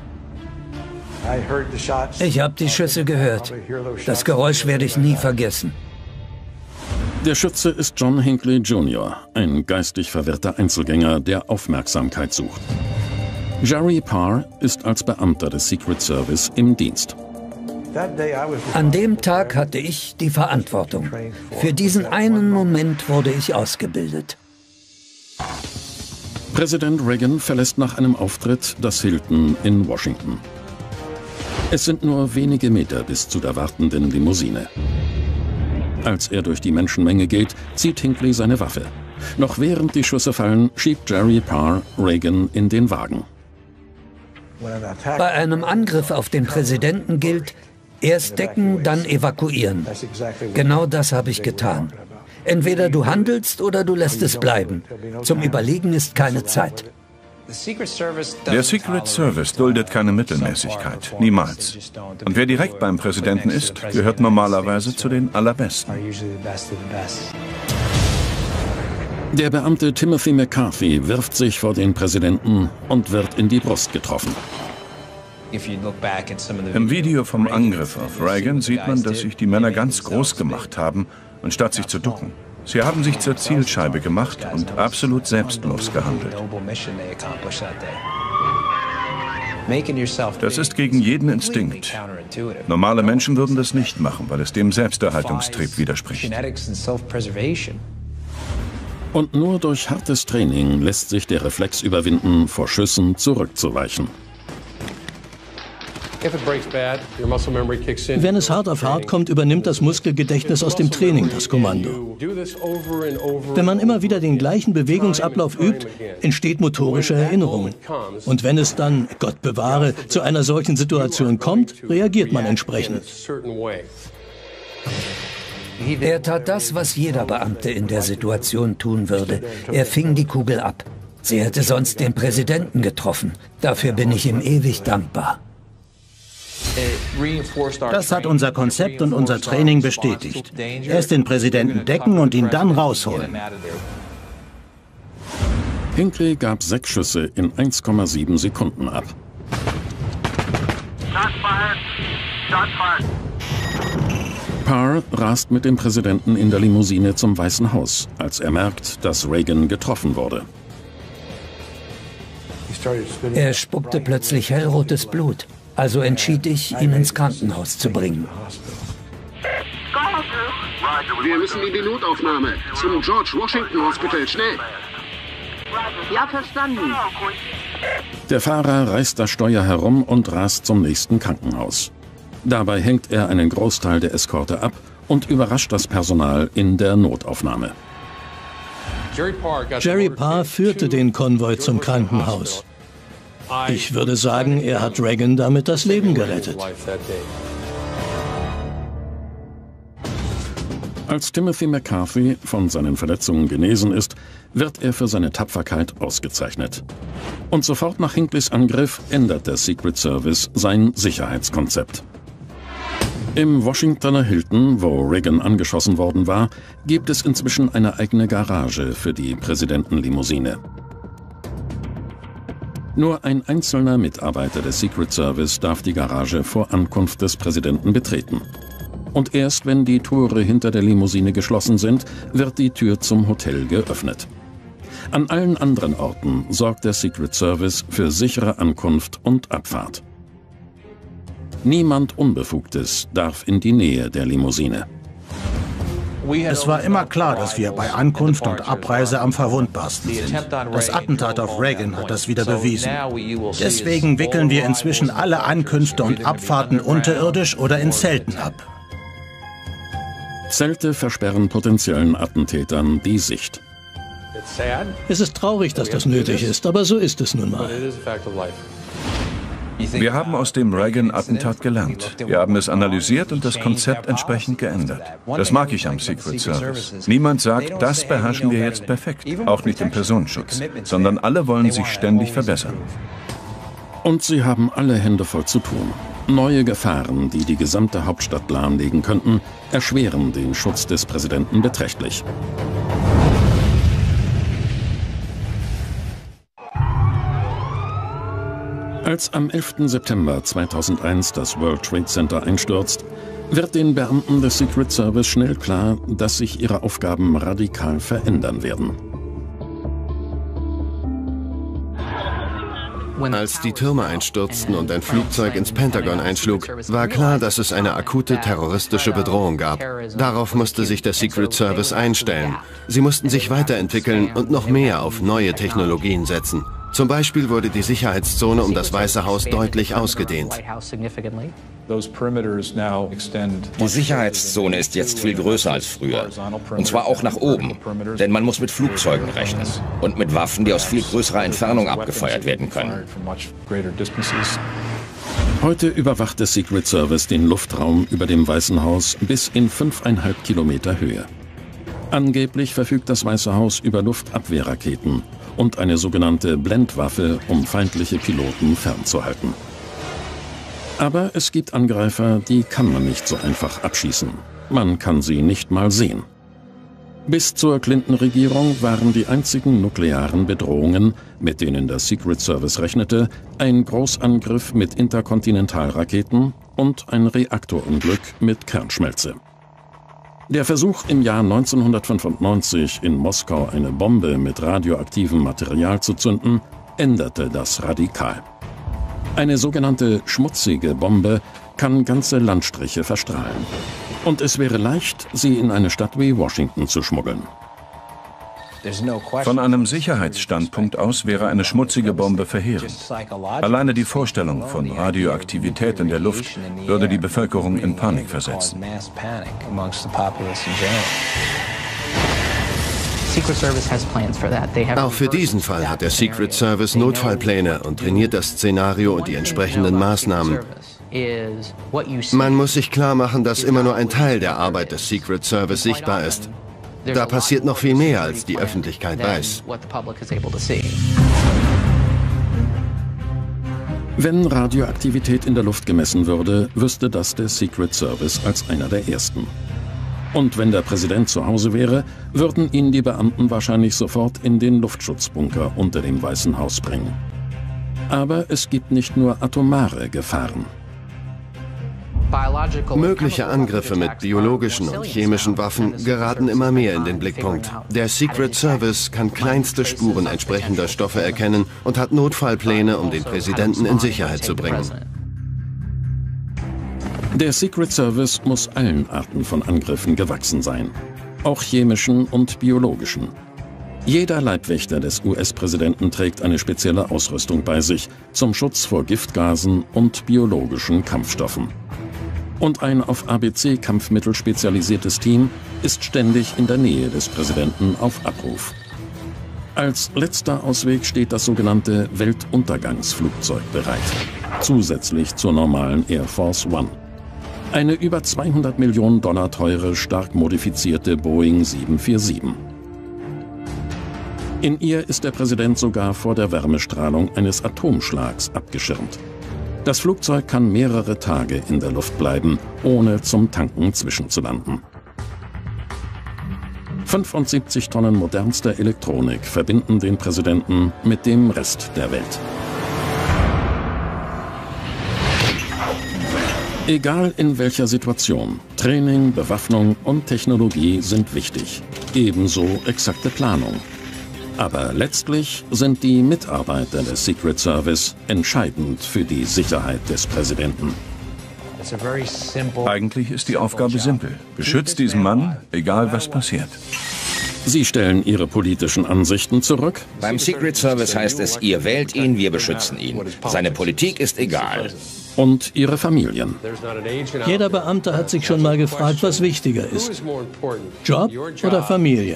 Ich habe die Schüsse gehört. Das Geräusch werde ich nie vergessen. Der Schütze ist John Hinckley Jr., ein geistig verwirrter Einzelgänger, der Aufmerksamkeit sucht. Jerry Parr ist als Beamter des Secret Service im Dienst. An dem Tag hatte ich die Verantwortung. Für diesen einen Moment wurde ich ausgebildet. Präsident Reagan verlässt nach einem Auftritt das Hilton in Washington. Es sind nur wenige Meter bis zu der wartenden Limousine. Als er durch die Menschenmenge geht, zieht Hinckley seine Waffe. Noch während die Schüsse fallen, schiebt Jerry Parr Reagan in den Wagen. Bei einem Angriff auf den Präsidenten gilt: erst decken, dann evakuieren. Genau das habe ich getan. Entweder du handelst oder du lässt es bleiben. Zum Überlegen ist keine Zeit. Der Secret Service duldet keine Mittelmäßigkeit. Niemals. Und wer direkt beim Präsidenten ist, gehört normalerweise zu den Allerbesten. Der Beamte Timothy McCarthy wirft sich vor den Präsidenten und wird in die Brust getroffen. Im Video vom Angriff auf Reagan sieht man, dass sich die Männer ganz groß gemacht haben, und statt sich zu ducken. Sie haben sich zur Zielscheibe gemacht und absolut selbstlos gehandelt. Das ist gegen jeden Instinkt. Normale Menschen würden das nicht machen, weil es dem Selbsterhaltungstrieb widerspricht. Und nur durch hartes Training lässt sich der Reflex überwinden, vor Schüssen zurückzuweichen. Wenn es hart auf hart kommt, übernimmt das Muskelgedächtnis aus dem Training das Kommando. Wenn man immer wieder den gleichen Bewegungsablauf übt, entsteht motorische Erinnerung. Und wenn es dann, Gott bewahre, zu einer solchen Situation kommt, reagiert man entsprechend. Er tat das, was jeder Beamte in der Situation tun würde. Er fing die Kugel ab. Sie hätte sonst den Präsidenten getroffen. Dafür bin ich ihm ewig dankbar. Das hat unser Konzept und unser Training bestätigt. Erst den Präsidenten decken und ihn dann rausholen. Hinckley gab 6 Schüsse in 1,7 Sekunden ab. Parr rast mit dem Präsidenten in der Limousine zum Weißen Haus, als er merkt, dass Reagan getroffen wurde. Er spuckte plötzlich hellrotes Blut. Also entschied ich, ihn ins Krankenhaus zu bringen. Wir müssen in die Notaufnahme. Zum George Washington Hospital, schnell. Ja, verstanden. Der Fahrer reißt das Steuer herum und rast zum nächsten Krankenhaus. Dabei hängt er einen Großteil der Eskorte ab und überrascht das Personal in der Notaufnahme. Jerry Parr führte den Konvoi zum Krankenhaus. Ich würde sagen, er hat Reagan damit das Leben gerettet. Als Timothy McCarthy von seinen Verletzungen genesen ist, wird er für seine Tapferkeit ausgezeichnet. Und sofort nach Hinckley's Angriff ändert der Secret Service sein Sicherheitskonzept. Im Washingtoner Hilton, wo Reagan angeschossen worden war, gibt es inzwischen eine eigene Garage für die Präsidentenlimousine. Nur ein einzelner Mitarbeiter des Secret Service darf die Garage vor Ankunft des Präsidenten betreten. Und erst wenn die Tore hinter der Limousine geschlossen sind, wird die Tür zum Hotel geöffnet. An allen anderen Orten sorgt der Secret Service für sichere Ankunft und Abfahrt. Niemand Unbefugtes darf in die Nähe der Limousine. Es war immer klar, dass wir bei Ankunft und Abreise am verwundbarsten sind. Das Attentat auf Reagan hat das wieder bewiesen. Deswegen wickeln wir inzwischen alle Ankünfte und Abfahrten unterirdisch oder in Zelten ab. Zelte versperren potenziellen Attentätern die Sicht. Es ist traurig, dass das nötig ist, aber so ist es nun mal. Wir haben aus dem Reagan-Attentat gelernt. Wir haben es analysiert und das Konzept entsprechend geändert. Das mag ich am Secret Service. Niemand sagt, das beherrschen wir jetzt perfekt, auch nicht im Personenschutz, sondern alle wollen sich ständig verbessern. Und sie haben alle Hände voll zu tun. Neue Gefahren, die die gesamte Hauptstadt lahmlegen könnten, erschweren den Schutz des Präsidenten beträchtlich. Als am 11. September 2001 das World Trade Center einstürzt, wird den Beamten des Secret Service schnell klar, dass sich ihre Aufgaben radikal verändern werden. Als die Türme einstürzten und ein Flugzeug ins Pentagon einschlug, war klar, dass es eine akute terroristische Bedrohung gab. Darauf musste sich der Secret Service einstellen. Sie mussten sich weiterentwickeln und noch mehr auf neue Technologien setzen. Zum Beispiel wurde die Sicherheitszone um das Weiße Haus deutlich ausgedehnt. Die Sicherheitszone ist jetzt viel größer als früher. Und zwar auch nach oben. Denn man muss mit Flugzeugen rechnen. Und mit Waffen, die aus viel größerer Entfernung abgefeuert werden können. Heute überwacht der Secret Service den Luftraum über dem Weißen Haus bis in 5,5 Kilometer Höhe. Angeblich verfügt das Weiße Haus über Luftabwehrraketen und eine sogenannte Blendwaffe, um feindliche Piloten fernzuhalten. Aber es gibt Angreifer, die kann man nicht so einfach abschießen. Man kann sie nicht mal sehen. Bis zur Clinton-Regierung waren die einzigen nuklearen Bedrohungen, mit denen der Secret Service rechnete, ein Großangriff mit Interkontinentalraketen und ein Reaktorunglück mit Kernschmelze. Der Versuch im Jahr 1995 in Moskau eine Bombe mit radioaktivem Material zu zünden, änderte das radikal. Eine sogenannte schmutzige Bombe kann ganze Landstriche verstrahlen. Und es wäre leicht, sie in eine Stadt wie Washington zu schmuggeln. Von einem Sicherheitsstandpunkt aus wäre eine schmutzige Bombe verheerend. Alleine die Vorstellung von Radioaktivität in der Luft würde die Bevölkerung in Panik versetzen. Auch für diesen Fall hat der Secret Service Notfallpläne und trainiert das Szenario und die entsprechenden Maßnahmen. Man muss sich klar machen, dass immer nur ein Teil der Arbeit des Secret Service sichtbar ist. Da passiert noch viel mehr, als die Öffentlichkeit weiß. Wenn Radioaktivität in der Luft gemessen würde, wüsste das der Secret Service als einer der ersten. Und wenn der Präsident zu Hause wäre, würden ihn die Beamten wahrscheinlich sofort in den Luftschutzbunker unter dem Weißen Haus bringen. Aber es gibt nicht nur atomare Gefahren. Mögliche Angriffe mit biologischen und chemischen Waffen geraten immer mehr in den Blickpunkt. Der Secret Service kann kleinste Spuren entsprechender Stoffe erkennen und hat Notfallpläne, um den Präsidenten in Sicherheit zu bringen. Der Secret Service muss allen Arten von Angriffen gewachsen sein, auch chemischen und biologischen. Jeder Leibwächter des US-Präsidenten trägt eine spezielle Ausrüstung bei sich zum Schutz vor Giftgasen und biologischen Kampfstoffen. Und ein auf ABC-Kampfmittel spezialisiertes Team ist ständig in der Nähe des Präsidenten auf Abruf. Als letzter Ausweg steht das sogenannte Weltuntergangsflugzeug bereit, zusätzlich zur normalen Air Force One. Eine über 200 Millionen Dollar teure, stark modifizierte Boeing 747. In ihr ist der Präsident sogar vor der Wärmestrahlung eines Atomschlags abgeschirmt. Das Flugzeug kann mehrere Tage in der Luft bleiben, ohne zum Tanken zwischenzulanden. 75 Tonnen modernster Elektronik verbinden den Präsidenten mit dem Rest der Welt. Egal in welcher Situation, Training, Bewaffnung und Technologie sind wichtig, ebenso exakte Planung. Aber letztlich sind die Mitarbeiter des Secret Service entscheidend für die Sicherheit des Präsidenten. Eigentlich ist die Aufgabe simpel. Beschützt diesen Mann, egal was passiert. Sie stellen ihre politischen Ansichten zurück. Beim Secret Service heißt es, ihr wählt ihn, wir beschützen ihn. Seine Politik ist egal. Und ihre Familien. Jeder Beamte hat sich schon mal gefragt, was wichtiger ist. Job oder Familie?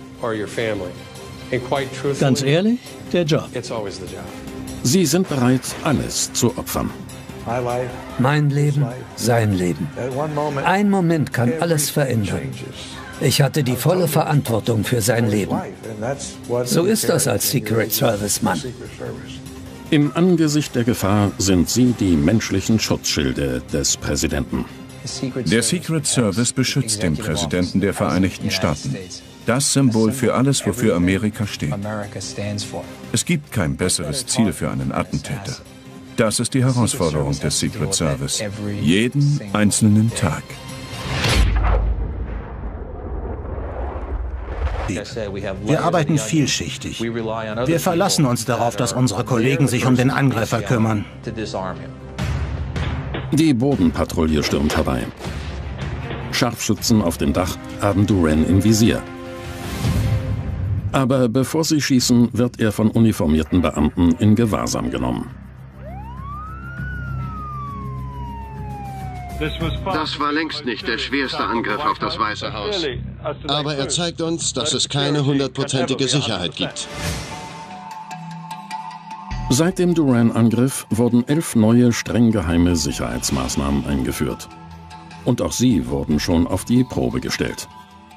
Ganz ehrlich, der Job. Sie sind bereit, alles zu opfern. Mein Leben, sein Leben. Ein Moment kann alles verändern. Ich hatte die volle Verantwortung für sein Leben. So ist das als Secret Service-Mann. Im Angesicht der Gefahr sind sie die menschlichen Schutzschilde des Präsidenten. Der Secret Service beschützt den Präsidenten der Vereinigten Staaten. Das Symbol für alles, wofür Amerika steht. Es gibt kein besseres Ziel für einen Attentäter. Das ist die Herausforderung des Secret Service. Jeden einzelnen Tag. Wir arbeiten vielschichtig. Wir verlassen uns darauf, dass unsere Kollegen sich um den Angreifer kümmern. Die Bodenpatrouille stürmt herbei. Scharfschützen auf dem Dach haben Duran im Visier. Aber bevor sie schießen, wird er von uniformierten Beamten in Gewahrsam genommen. Das war längst nicht der schwerste Angriff auf das Weiße Haus. Aber er zeigt uns, dass es keine 100%ige Sicherheit gibt. Seit dem Duran-Angriff wurden 11 neue, streng geheime Sicherheitsmaßnahmen eingeführt. Und auch sie wurden schon auf die Probe gestellt.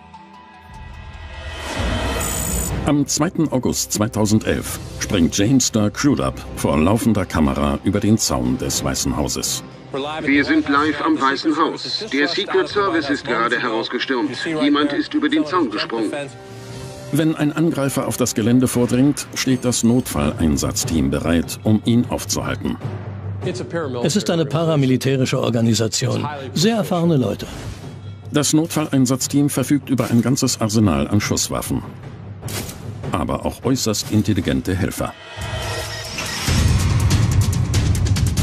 Am 2. August 2011 springt James Star Crudup vor laufender Kamera über den Zaun des Weißen Hauses. Wir sind live am Weißen Haus. Der Secret Service ist gerade herausgestürmt. Jemand ist über den Zaun gesprungen. Wenn ein Angreifer auf das Gelände vordringt, steht das Notfalleinsatzteam bereit, um ihn aufzuhalten. Es ist eine paramilitärische Organisation. Sehr erfahrene Leute. Das Notfalleinsatzteam verfügt über ein ganzes Arsenal an Schusswaffen. Aber auch äußerst intelligente Helfer.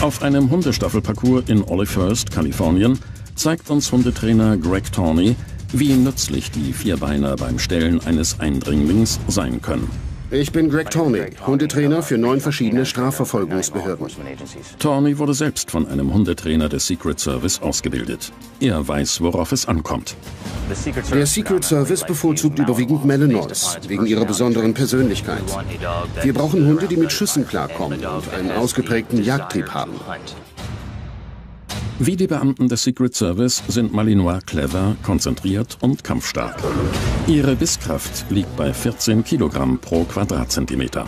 Auf einem Hundestaffelparcours in Olivehurst, Kalifornien, zeigt uns Hundetrainer Greg Tawney, wie nützlich die Vierbeiner beim Stellen eines Eindringlings sein können. Ich bin Greg Tawney, Hundetrainer für 9 verschiedene Strafverfolgungsbehörden. Tawney wurde selbst von einem Hundetrainer des Secret Service ausgebildet. Er weiß, worauf es ankommt. Der Secret Service bevorzugt überwiegend Malinois, wegen ihrer besonderen Persönlichkeit. Wir brauchen Hunde, die mit Schüssen klarkommen und einen ausgeprägten Jagdtrieb haben. Wie die Beamten des Secret Service sind Malinois clever, konzentriert und kampfstark. Ihre Bisskraft liegt bei 14 Kilogramm pro Quadratzentimeter.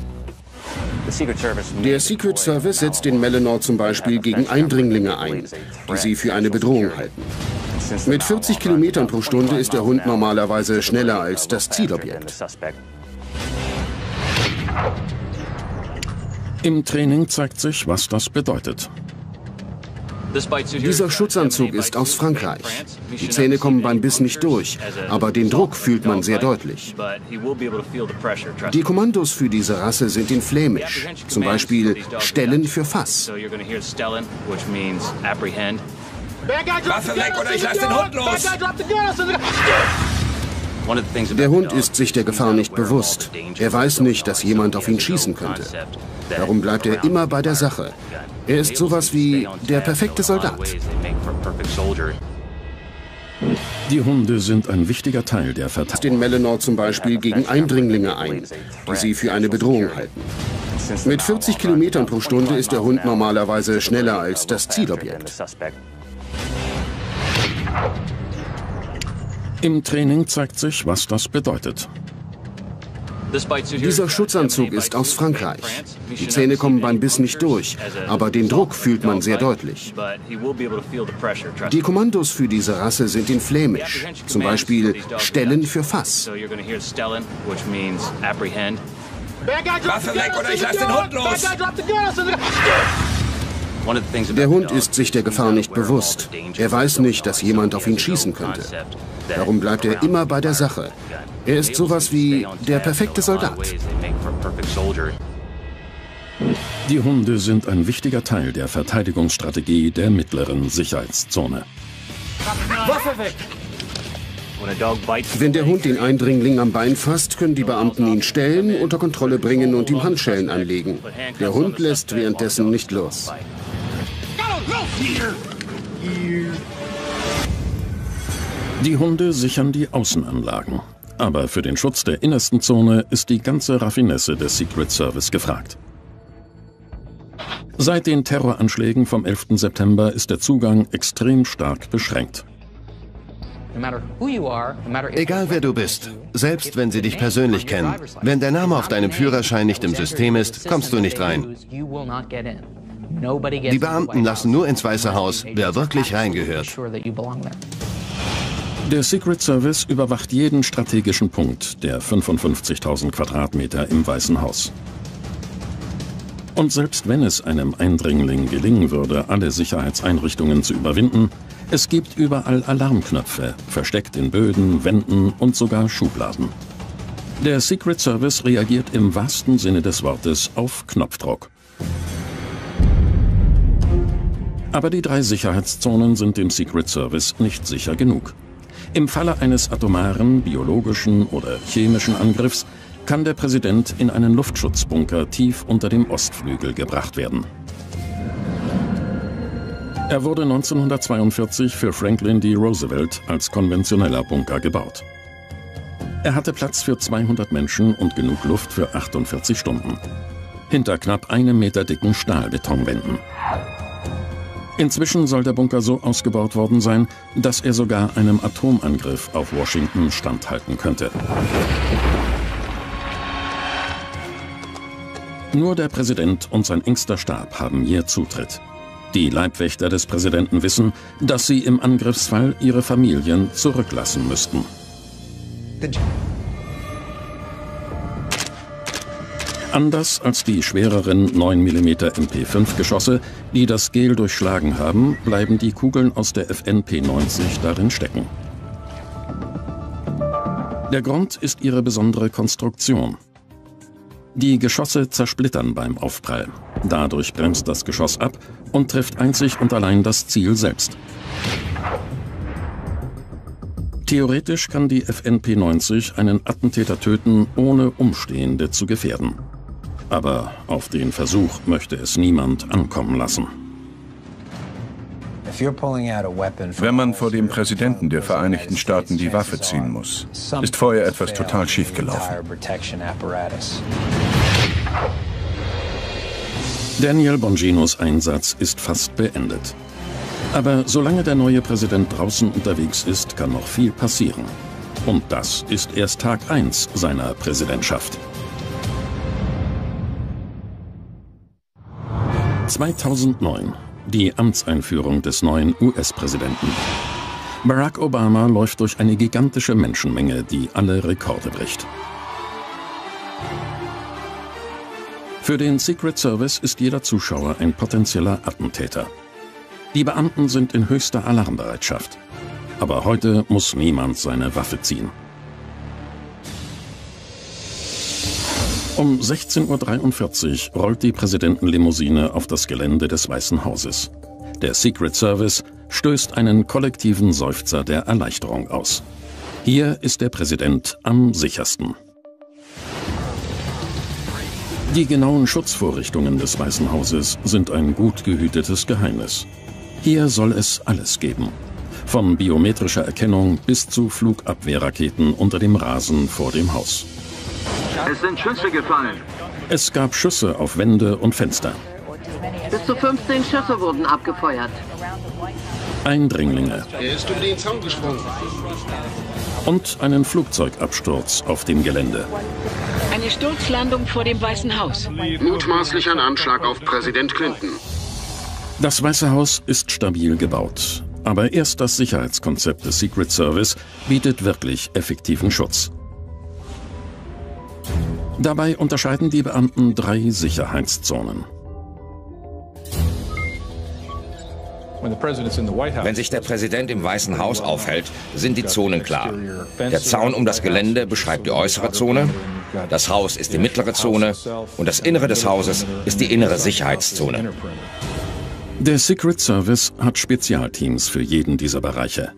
Der Secret Service setzt den Malinois zum Beispiel gegen Eindringlinge ein, die sie für eine Bedrohung halten. Mit 40 Kilometern pro Stunde ist der Hund normalerweise schneller als das Zielobjekt. Im Training zeigt sich, was das bedeutet. Dieser Schutzanzug ist aus Frankreich. Die Zähne kommen beim Biss nicht durch, aber den Druck fühlt man sehr deutlich. Die Kommandos für diese Rasse sind in Flämisch, zum Beispiel Stellen für Fass. Waffe weg oder ich lasse den Hund los! Der Hund ist sich der Gefahr nicht bewusst. Er weiß nicht, dass jemand auf ihn schießen könnte. Darum bleibt er immer bei der Sache. Er ist sowas wie der perfekte Soldat. Die Hunde sind ein wichtiger Teil der Verteidigung. Den Malinois zum Beispiel gegen Eindringlinge ein, die sie für eine Bedrohung halten. Mit 40 Kilometern pro Stunde ist der Hund normalerweise schneller als das Zielobjekt. Im Training zeigt sich, was das bedeutet. Dieser Schutzanzug ist aus Frankreich. Die Zähne kommen beim Biss nicht durch, aber den Druck fühlt man sehr deutlich. Die Kommandos für diese Rasse sind in Flämisch, zum Beispiel Stellen für Fass. Waffe weg oder ich lasse den Hund los! Der Hund ist sich der Gefahr nicht bewusst. Er weiß nicht, dass jemand auf ihn schießen könnte. Darum bleibt er immer bei der Sache. Er ist sowas wie der perfekte Soldat. Die Hunde sind ein wichtiger Teil der Verteidigungsstrategie der mittleren Sicherheitszone. Waffe weg! Wenn der Hund den Eindringling am Bein fasst, können die Beamten ihn stellen, unter Kontrolle bringen und ihm Handschellen anlegen. Der Hund lässt währenddessen nicht los. Die Hunde sichern die Außenanlagen. Aber für den Schutz der innersten Zone ist die ganze Raffinesse des Secret Service gefragt. Seit den Terroranschlägen vom 11. September ist der Zugang extrem stark beschränkt. Egal wer du bist, selbst wenn sie dich persönlich kennen, wenn der Name auf deinem Führerschein nicht im System ist, kommst du nicht rein. Die Beamten lassen nur ins Weiße Haus, wer wirklich reingehört. Der Secret Service überwacht jeden strategischen Punkt der 55.000 Quadratmeter im Weißen Haus. Und selbst wenn es einem Eindringling gelingen würde, alle Sicherheitseinrichtungen zu überwinden, es gibt überall Alarmknöpfe, versteckt in Böden, Wänden und sogar Schubladen. Der Secret Service reagiert im wahrsten Sinne des Wortes auf Knopfdruck. Aber die 3 Sicherheitszonen sind dem Secret Service nicht sicher genug. Im Falle eines atomaren, biologischen oder chemischen Angriffs kann der Präsident in einen Luftschutzbunker tief unter dem Ostflügel gebracht werden. Er wurde 1942 für Franklin D. Roosevelt als konventioneller Bunker gebaut. Er hatte Platz für 200 Menschen und genug Luft für 48 Stunden. Hinter knapp 1 Meter dicken Stahlbetonwänden. Inzwischen soll der Bunker so ausgebaut worden sein, dass er sogar einem Atomangriff auf Washington standhalten könnte. Nur der Präsident und sein engster Stab haben hier Zutritt. Die Leibwächter des Präsidenten wissen, dass sie im Angriffsfall ihre Familien zurücklassen müssten. Anders als die schwereren 9 mm MP5-Geschosse, die das Gel durchschlagen haben, bleiben die Kugeln aus der FNP-90 darin stecken. Der Grund ist ihre besondere Konstruktion. Die Geschosse zersplittern beim Aufprall. Dadurch bremst das Geschoss ab und trifft einzig und allein das Ziel selbst. Theoretisch kann die FNP-90 einen Attentäter töten, ohne Umstehende zu gefährden. Aber auf den Versuch möchte es niemand ankommen lassen. Wenn man vor dem Präsidenten der Vereinigten Staaten die Waffe ziehen muss, ist vorher etwas total schiefgelaufen. Daniel Bonginos Einsatz ist fast beendet. Aber solange der neue Präsident draußen unterwegs ist, kann noch viel passieren. Und das ist erst Tag 1 seiner Präsidentschaft. 2009. Die Amtseinführung des neuen US-Präsidenten. Barack Obama läuft durch eine gigantische Menschenmenge, die alle Rekorde bricht. Für den Secret Service ist jeder Zuschauer ein potenzieller Attentäter. Die Beamten sind in höchster Alarmbereitschaft. Aber heute muss niemand seine Waffe ziehen. Um 16:43 Uhr rollt die Präsidentenlimousine auf das Gelände des Weißen Hauses. Der Secret Service stößt einen kollektiven Seufzer der Erleichterung aus. Hier ist der Präsident am sichersten. Die genauen Schutzvorrichtungen des Weißen Hauses sind ein gut gehütetes Geheimnis. Hier soll es alles geben. Von biometrischer Erkennung bis zu Flugabwehrraketen unter dem Rasen vor dem Haus. Es sind Schüsse gefallen. Es gab Schüsse auf Wände und Fenster. Bis zu 15 Schüsse wurden abgefeuert. Eindringlinge. Er ist über den Zaun gesprungen. Und einen Flugzeugabsturz auf dem Gelände. Eine Sturzlandung vor dem Weißen Haus. Mutmaßlich ein Anschlag auf Präsident Clinton. Das Weiße Haus ist stabil gebaut. Aber erst das Sicherheitskonzept des Secret Service bietet wirklich effektiven Schutz. Dabei unterscheiden die Beamten 3 Sicherheitszonen. Wenn sich der Präsident im Weißen Haus aufhält, sind die Zonen klar. Der Zaun um das Gelände beschreibt die äußere Zone, das Haus ist die mittlere Zone und das Innere des Hauses ist die innere Sicherheitszone. Der Secret Service hat Spezialteams für jeden dieser Bereiche.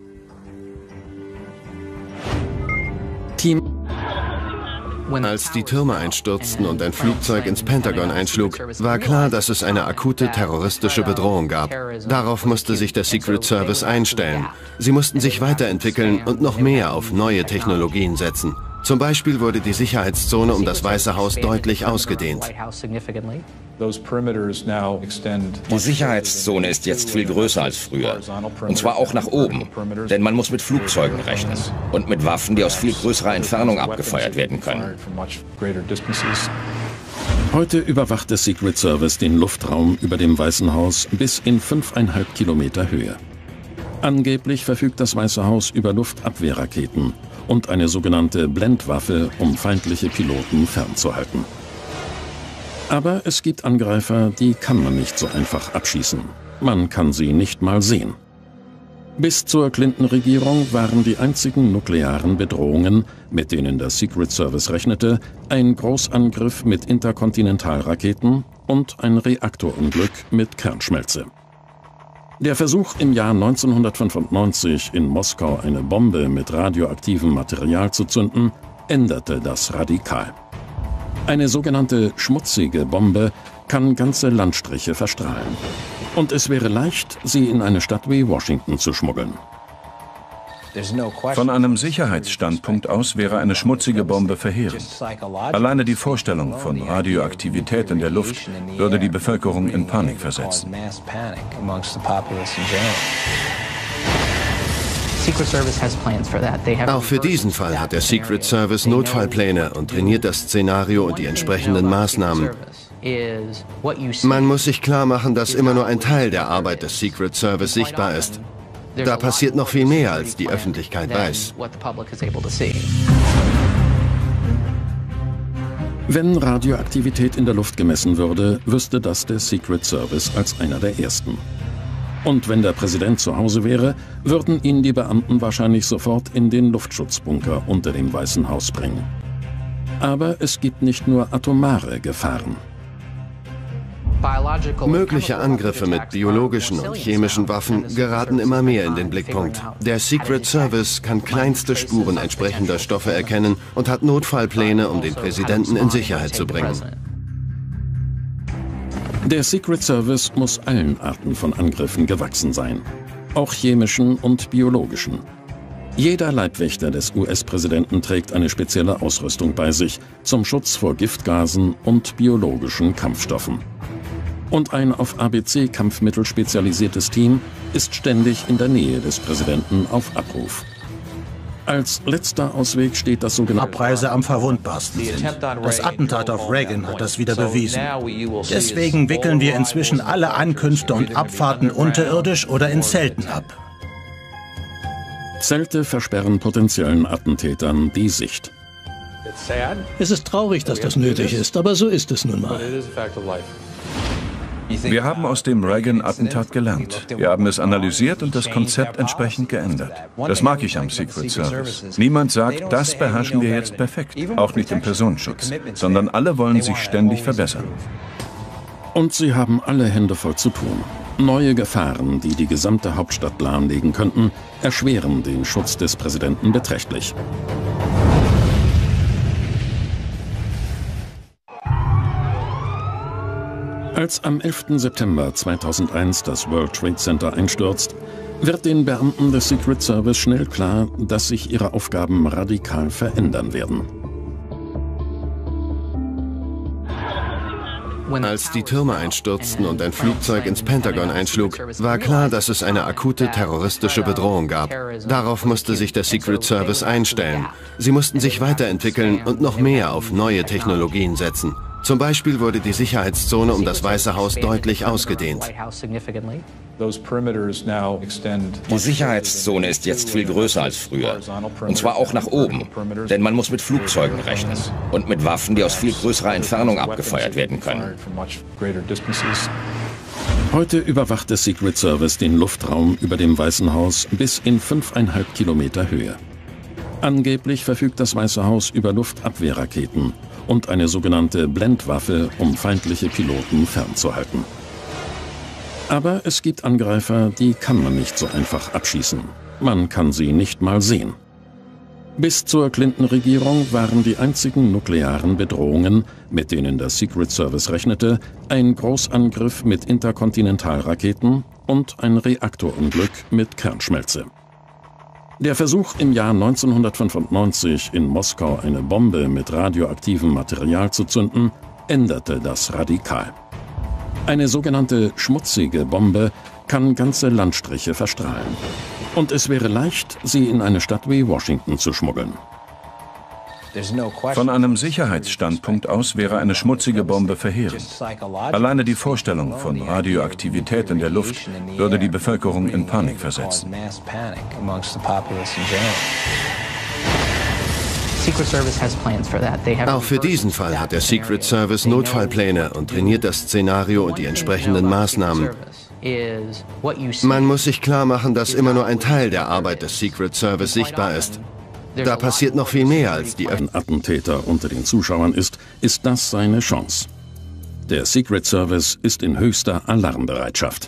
Als die Türme einstürzten und ein Flugzeug ins Pentagon einschlug, war klar, dass es eine akute terroristische Bedrohung gab. Darauf musste sich der Secret Service einstellen. Sie mussten sich weiterentwickeln und noch mehr auf neue Technologien setzen. Zum Beispiel wurde die Sicherheitszone um das Weiße Haus deutlich ausgedehnt. Die Sicherheitszone ist jetzt viel größer als früher. Und zwar auch nach oben. Denn man muss mit Flugzeugen rechnen. Und mit Waffen, die aus viel größerer Entfernung abgefeuert werden können. Heute überwacht der Secret Service den Luftraum über dem Weißen Haus bis in 5,5 Kilometer Höhe. Angeblich verfügt das Weiße Haus über Luftabwehrraketen und eine sogenannte Blendwaffe, um feindliche Piloten fernzuhalten. Aber es gibt Angreifer, die kann man nicht so einfach abschießen. Man kann sie nicht mal sehen. Bis zur Clinton-Regierung waren die einzigen nuklearen Bedrohungen, mit denen der Secret Service rechnete, ein Großangriff mit Interkontinentalraketen und ein Reaktorunglück mit Kernschmelze. Der Versuch im Jahr 1995 in Moskau eine Bombe mit radioaktivem Material zu zünden, änderte das radikal. Eine sogenannte schmutzige Bombe kann ganze Landstriche verstrahlen. Und es wäre leicht, sie in eine Stadt wie Washington zu schmuggeln. Von einem Sicherheitsstandpunkt aus wäre eine schmutzige Bombe verheerend. Alleine die Vorstellung von Radioaktivität in der Luft würde die Bevölkerung in Panik versetzen. Auch für diesen Fall hat der Secret Service Notfallpläne und trainiert das Szenario und die entsprechenden Maßnahmen. Man muss sich klar machen, dass immer nur ein Teil der Arbeit des Secret Service sichtbar ist. Da passiert noch viel mehr, als die Öffentlichkeit weiß. Wenn Radioaktivität in der Luft gemessen würde, wüsste das der Secret Service als einer der ersten. Und wenn der Präsident zu Hause wäre, würden ihn die Beamten wahrscheinlich sofort in den Luftschutzbunker unter dem Weißen Haus bringen. Aber es gibt nicht nur atomare Gefahren. Mögliche Angriffe mit biologischen und chemischen Waffen geraten immer mehr in den Blickpunkt. Der Secret Service kann kleinste Spuren entsprechender Stoffe erkennen und hat Notfallpläne, um den Präsidenten in Sicherheit zu bringen. Der Secret Service muss allen Arten von Angriffen gewachsen sein, auch chemischen und biologischen. Jeder Leibwächter des US-Präsidenten trägt eine spezielle Ausrüstung bei sich zum Schutz vor Giftgasen und biologischen Kampfstoffen. Und ein auf ABC-Kampfmittel spezialisiertes Team ist ständig in der Nähe des Präsidenten auf Abruf. Als letzter Ausweg steht das sogenannte Abreise am verwundbarsten sind. Das Attentat auf Reagan hat das wieder bewiesen. Deswegen wickeln wir inzwischen alle Ankünfte und Abfahrten unterirdisch oder in Zelten ab. Zelte versperren potenziellen Attentätern die Sicht. Es ist traurig, dass das nötig ist, aber so ist es nun mal. Wir haben aus dem Reagan-Attentat gelernt. Wir haben es analysiert und das Konzept entsprechend geändert. Das mag ich am Secret Service. Niemand sagt, das beherrschen wir jetzt perfekt, auch nicht im Personenschutz, sondern alle wollen sich ständig verbessern. Und sie haben alle Hände voll zu tun. Neue Gefahren, die die gesamte Hauptstadt lahmlegen könnten, erschweren den Schutz des Präsidenten beträchtlich. Als am 11. September 2001 das World Trade Center einstürzt, wird den Beamten des Secret Service schnell klar, dass sich ihre Aufgaben radikal verändern werden. Als die Türme einstürzten und ein Flugzeug ins Pentagon einschlug, war klar, dass es eine akute terroristische Bedrohung gab. Darauf musste sich der Secret Service einstellen. Sie mussten sich weiterentwickeln und noch mehr auf neue Technologien setzen. Zum Beispiel wurde die Sicherheitszone um das Weiße Haus deutlich ausgedehnt. Die Sicherheitszone ist jetzt viel größer als früher. Und zwar auch nach oben. Denn man muss mit Flugzeugen rechnen. Und mit Waffen, die aus viel größerer Entfernung abgefeuert werden können. Heute überwacht der Secret Service den Luftraum über dem Weißen Haus bis in 5,5 Kilometer Höhe. Angeblich verfügt das Weiße Haus über Luftabwehrraketen und eine sogenannte Blendwaffe, um feindliche Piloten fernzuhalten. Aber es gibt Angreifer, die kann man nicht so einfach abschießen. Man kann sie nicht mal sehen. Bis zur Clinton-Regierung waren die einzigen nuklearen Bedrohungen, mit denen der Secret Service rechnete, ein Großangriff mit Interkontinentalraketen und ein Reaktorunglück mit Kernschmelze. Der Versuch im Jahr 1995 in Moskau eine Bombe mit radioaktivem Material zu zünden, änderte das radikal. Eine sogenannte schmutzige Bombe kann ganze Landstriche verstrahlen. Und es wäre leicht, sie in eine Stadt wie Washington zu schmuggeln. Von einem Sicherheitsstandpunkt aus wäre eine schmutzige Bombe verheerend. Alleine die Vorstellung von Radioaktivität in der Luft würde die Bevölkerung in Panik versetzen. Auch für diesen Fall hat der Secret Service Notfallpläne und trainiert das Szenario und die entsprechenden Maßnahmen. Man muss sich klar machen, dass immer nur ein Teil der Arbeit des Secret Service sichtbar ist. Da passiert noch viel mehr als die Ein Attentäter unter den Zuschauern ist das seine Chance. Der Secret Service ist in höchster Alarmbereitschaft.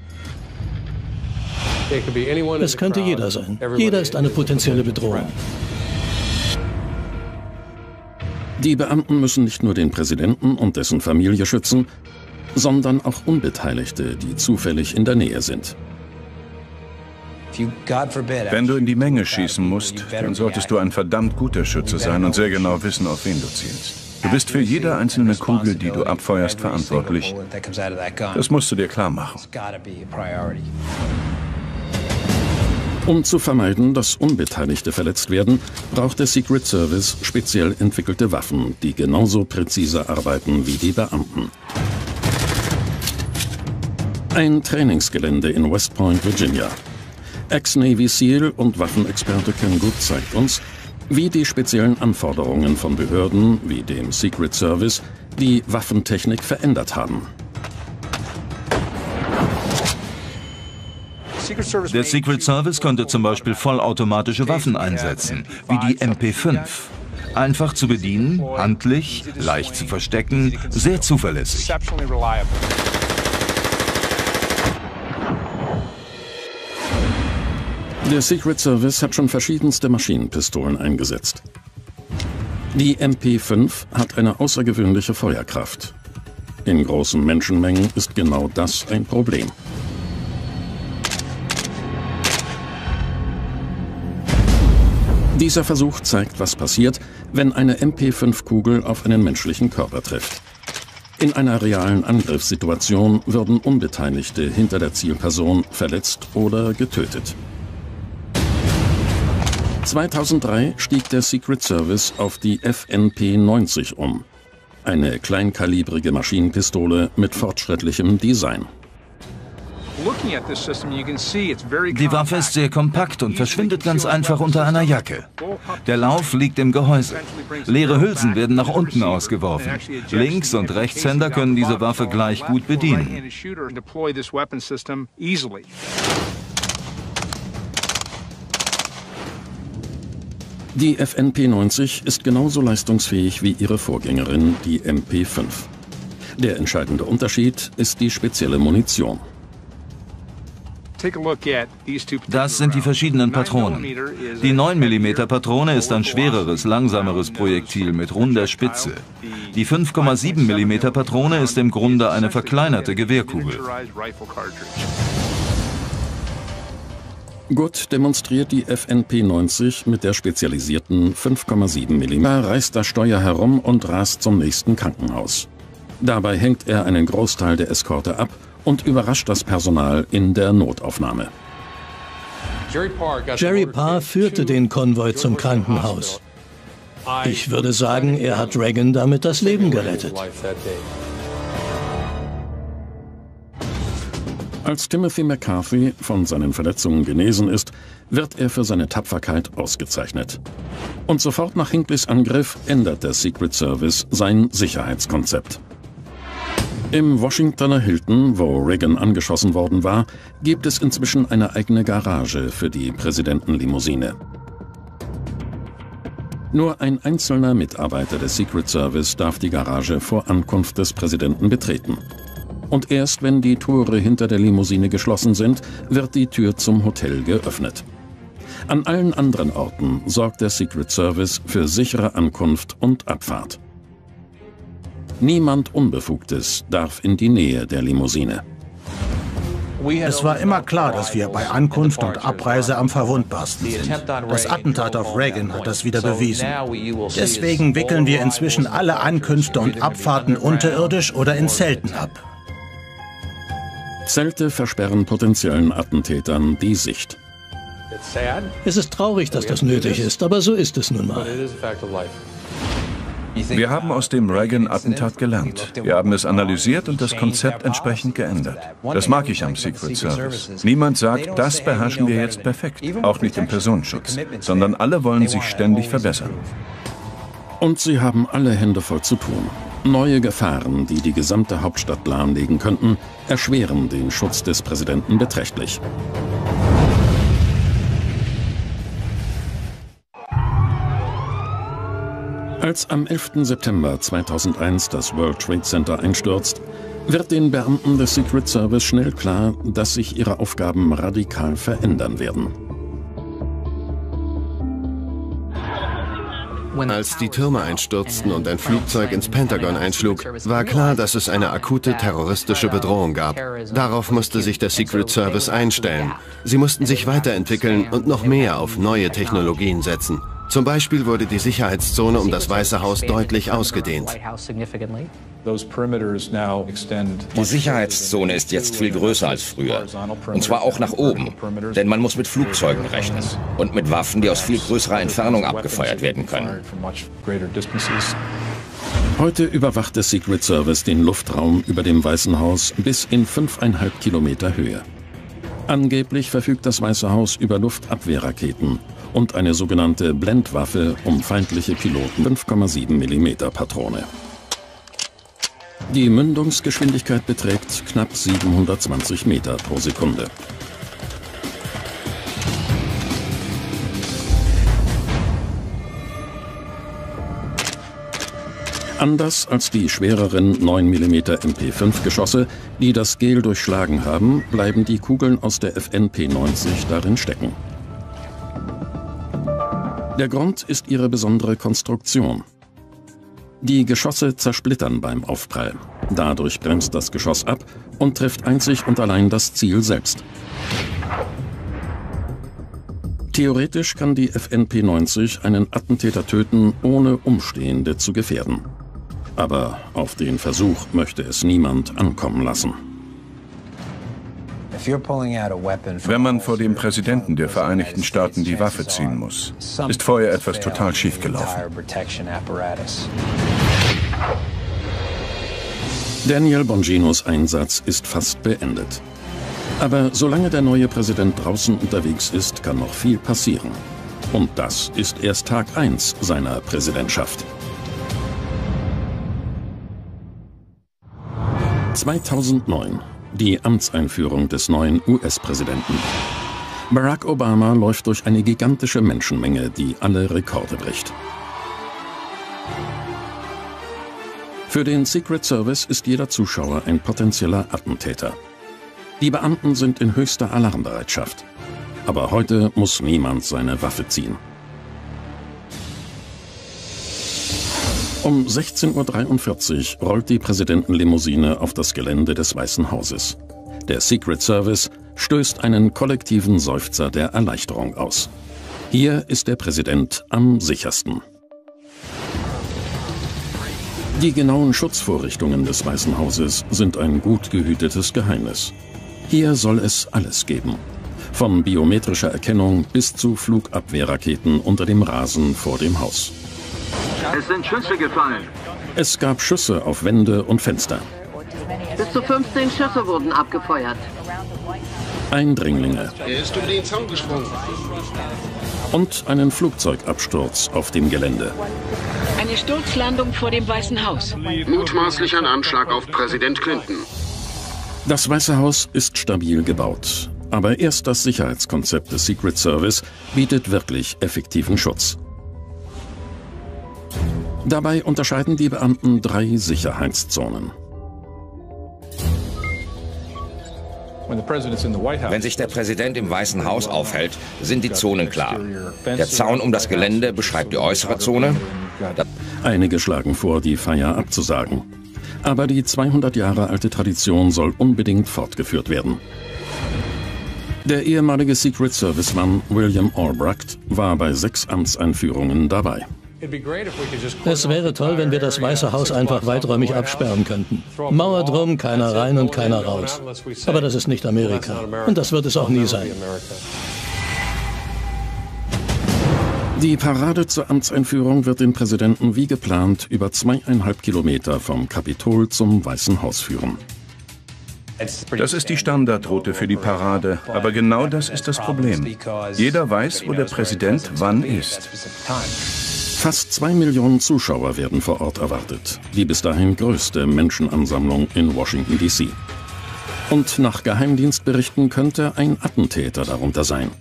Es könnte jeder sein. Jeder ist eine potenzielle Bedrohung. Die Beamten müssen nicht nur den Präsidenten und dessen Familie schützen, sondern auch Unbeteiligte, die zufällig in der Nähe sind. Wenn du in die Menge schießen musst, dann solltest du ein verdammt guter Schütze sein und sehr genau wissen, auf wen du zielst. Du bist für jede einzelne Kugel, die du abfeuerst, verantwortlich. Das musst du dir klar machen. Um zu vermeiden, dass Unbeteiligte verletzt werden, braucht der Secret Service speziell entwickelte Waffen, die genauso präzise arbeiten wie die Beamten. Ein Trainingsgelände in West Point, Virginia. Ex-Navy SEAL und Waffenexperte Ken Good zeigt uns, wie die speziellen Anforderungen von Behörden wie dem Secret Service die Waffentechnik verändert haben. Der Secret Service konnte zum Beispiel vollautomatische Waffen einsetzen, wie die MP5. Einfach zu bedienen, handlich, leicht zu verstecken, sehr zuverlässig. Der Secret Service hat schon verschiedenste Maschinenpistolen eingesetzt. Die MP5 hat eine außergewöhnliche Feuerkraft. In großen Menschenmengen ist genau das ein Problem. Dieser Versuch zeigt, was passiert, wenn eine MP5-Kugel auf einen menschlichen Körper trifft. In einer realen Angriffssituation würden Unbeteiligte hinter der Zielperson verletzt oder getötet. 2003 stieg der Secret Service auf die FNP-90 um. Eine kleinkalibrige Maschinenpistole mit fortschrittlichem Design. Die Waffe ist sehr kompakt und verschwindet ganz einfach unter einer Jacke. Der Lauf liegt im Gehäuse. Leere Hülsen werden nach unten ausgeworfen. Links- und Rechtshänder können diese Waffe gleich gut bedienen. Die FNP-90 ist genauso leistungsfähig wie ihre Vorgängerin, die MP5. Der entscheidende Unterschied ist die spezielle Munition. Das sind die verschiedenen Patronen. Die 9 mm Patrone ist ein schwereres, langsameres Projektil mit runder Spitze. Die 5,7 mm Patrone ist im Grunde eine verkleinerte Gewehrkugel. Gut demonstriert die FNP-90 mit der spezialisierten 5,7 mm. Er reißt das Steuer herum und rast zum nächsten Krankenhaus. Dabei hängt er einen Großteil der Eskorte ab und überrascht das Personal in der Notaufnahme. Jerry Parr führte den Konvoi zum Krankenhaus. Ich würde sagen, er hat Reagan damit das Leben gerettet. Als Timothy McCarthy von seinen Verletzungen genesen ist, wird er für seine Tapferkeit ausgezeichnet. Und sofort nach Hinckley's Angriff ändert der Secret Service sein Sicherheitskonzept. Im Washingtoner Hilton, wo Reagan angeschossen worden war, gibt es inzwischen eine eigene Garage für die Präsidentenlimousine. Nur ein einzelner Mitarbeiter des Secret Service darf die Garage vor Ankunft des Präsidenten betreten. Und erst wenn die Tore hinter der Limousine geschlossen sind, wird die Tür zum Hotel geöffnet. An allen anderen Orten sorgt der Secret Service für sichere Ankunft und Abfahrt. Niemand Unbefugtes darf in die Nähe der Limousine. Es war immer klar, dass wir bei Ankunft und Abreise am verwundbarsten sind. Das Attentat auf Reagan hat das wieder bewiesen. Deswegen wickeln wir inzwischen alle Ankünfte und Abfahrten unterirdisch oder in Zelten ab. Zelte versperren potenziellen Attentätern die Sicht. Es ist traurig, dass das nötig ist, aber so ist es nun mal. Wir haben aus dem Reagan-Attentat gelernt. Wir haben es analysiert und das Konzept entsprechend geändert. Das mag ich am Secret Service. Niemand sagt, das beherrschen wir jetzt perfekt, auch nicht im Personenschutz, sondern alle wollen sich ständig verbessern. Und sie haben alle Hände voll zu tun. Neue Gefahren, die die gesamte Hauptstadt lahmlegen könnten, erschweren den Schutz des Präsidenten beträchtlich. Als am 11. September 2001 das World Trade Center einstürzt, wird den Beamten des Secret Service schnell klar, dass sich ihre Aufgaben radikal verändern werden. Als die Türme einstürzten und ein Flugzeug ins Pentagon einschlug, war klar, dass es eine akute terroristische Bedrohung gab. Darauf musste sich der Secret Service einstellen. Sie mussten sich weiterentwickeln und noch mehr auf neue Technologien setzen. Zum Beispiel wurde die Sicherheitszone um das Weiße Haus deutlich ausgedehnt. Die Sicherheitszone ist jetzt viel größer als früher. Und zwar auch nach oben. Denn man muss mit Flugzeugen rechnen. Und mit Waffen, die aus viel größerer Entfernung abgefeuert werden können. Heute überwacht der Secret Service den Luftraum über dem Weißen Haus bis in 5,5 Kilometer Höhe. Angeblich verfügt das Weiße Haus über Luftabwehrraketen und eine sogenannte Blendwaffe, um feindliche Piloten 5,7 mm Patrone. Die Mündungsgeschwindigkeit beträgt knapp 720 Meter pro Sekunde. Anders als die schwereren 9 mm MP5-Geschosse, die das Gel durchschlagen haben, bleiben die Kugeln aus der FNP-90 darin stecken. Der Grund ist ihre besondere Konstruktion. Die Geschosse zersplittern beim Aufprall. Dadurch bremst das Geschoss ab und trifft einzig und allein das Ziel selbst. Theoretisch kann die FNP-90 einen Attentäter töten, ohne Umstehende zu gefährden. Aber auf den Versuch möchte es niemand ankommen lassen. Wenn man vor dem Präsidenten der Vereinigten Staaten die Waffe ziehen muss, ist vorher etwas total schiefgelaufen. Daniel Bonginos Einsatz ist fast beendet. Aber solange der neue Präsident draußen unterwegs ist, kann noch viel passieren. Und das ist erst Tag 1 seiner Präsidentschaft. 2009. Die Amtseinführung des neuen US-Präsidenten. Barack Obama läuft durch eine gigantische Menschenmenge, die alle Rekorde bricht. Für den Secret Service ist jeder Zuschauer ein potenzieller Attentäter. Die Beamten sind in höchster Alarmbereitschaft. Aber heute muss niemand seine Waffe ziehen. Um 16:43 Uhr rollt die Präsidentenlimousine auf das Gelände des Weißen Hauses. Der Secret Service stößt einen kollektiven Seufzer der Erleichterung aus. Hier ist der Präsident am sichersten. Die genauen Schutzvorrichtungen des Weißen Hauses sind ein gut gehütetes Geheimnis. Hier soll es alles geben. Von biometrischer Erkennung bis zu Flugabwehrraketen unter dem Rasen vor dem Haus. Es sind Schüsse gefallen. Es gab Schüsse auf Wände und Fenster. Bis zu 15 Schüsse wurden abgefeuert. Eindringlinge. Er ist über den Zaun gesprungen. Und einen Flugzeugabsturz auf dem Gelände. Eine Sturzlandung vor dem Weißen Haus. Mutmaßlich ein Anschlag auf Präsident Clinton. Das Weiße Haus ist stabil gebaut. Aber erst das Sicherheitskonzept des Secret Service bietet wirklich effektiven Schutz. Dabei unterscheiden die Beamten 3 Sicherheitszonen. Wenn sich der Präsident im Weißen Haus aufhält, sind die Zonen klar. Der Zaun um das Gelände beschreibt die äußere Zone. Einige schlagen vor, die Feier abzusagen. Aber die 200 Jahre alte Tradition soll unbedingt fortgeführt werden. Der ehemalige Secret Service-Mann William Albrecht war bei 6 Amtseinführungen dabei. Es wäre toll, wenn wir das Weiße Haus einfach weiträumig absperren könnten. Mauer drum, keiner rein und keiner raus. Aber das ist nicht Amerika. Und das wird es auch nie sein. Die Parade zur Amtseinführung wird den Präsidenten wie geplant über 2,5 Kilometer vom Kapitol zum Weißen Haus führen. Das ist die Standardroute für die Parade, aber genau das ist das Problem. Jeder weiß, wo der Präsident wann ist. Fast 2 Millionen Zuschauer werden vor Ort erwartet, die bis dahin größte Menschenansammlung in Washington, D.C. Und nach Geheimdienstberichten könnte ein Attentäter darunter sein.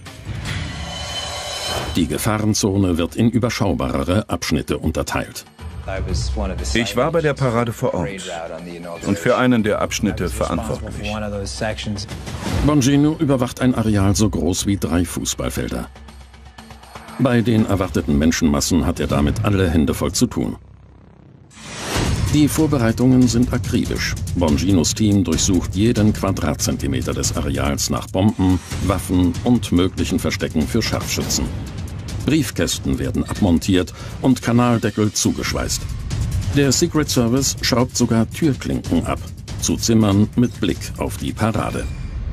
Die Gefahrenzone wird in überschaubarere Abschnitte unterteilt. Ich war bei der Parade vor Ort und für einen der Abschnitte verantwortlich. Bongino überwacht ein Areal so groß wie 3 Fußballfelder. Bei den erwarteten Menschenmassen hat er damit alle Hände voll zu tun. Die Vorbereitungen sind akribisch. Bonginos Team durchsucht jeden Quadratzentimeter des Areals nach Bomben, Waffen und möglichen Verstecken für Scharfschützen. Briefkästen werden abmontiert und Kanaldeckel zugeschweißt. Der Secret Service schraubt sogar Türklinken ab, zu Zimmern mit Blick auf die Parade.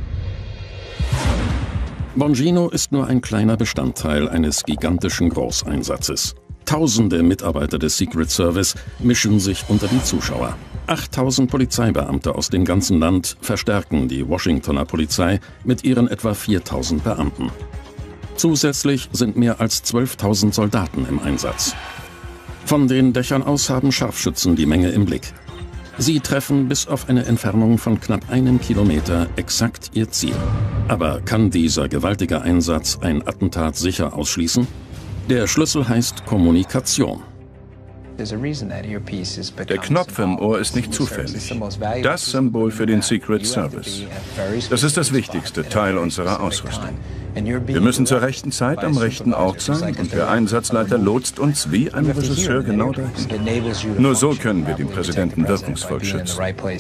Bongino ist nur ein kleiner Bestandteil eines gigantischen Großeinsatzes. Tausende Mitarbeiter des Secret Service mischen sich unter die Zuschauer. 8000 Polizeibeamte aus dem ganzen Land verstärken die Washingtoner Polizei mit ihren etwa 4000 Beamten. Zusätzlich sind mehr als 12.000 Soldaten im Einsatz. Von den Dächern aus haben Scharfschützen die Menge im Blick. Sie treffen bis auf eine Entfernung von knapp 1 Kilometer exakt ihr Ziel. Aber kann dieser gewaltige Einsatz ein Attentat sicher ausschließen? Der Schlüssel heißt Kommunikation. Der Knopf im Ohr ist nicht zufällig. Das Symbol für den Secret Service. Das ist das wichtigste Teil unserer Ausrüstung. Wir müssen zur rechten Zeit am rechten Ort sein und der Einsatzleiter lotst uns wie ein Regisseur genau dahin. Nur so können wir den Präsidenten wirkungsvoll schützen.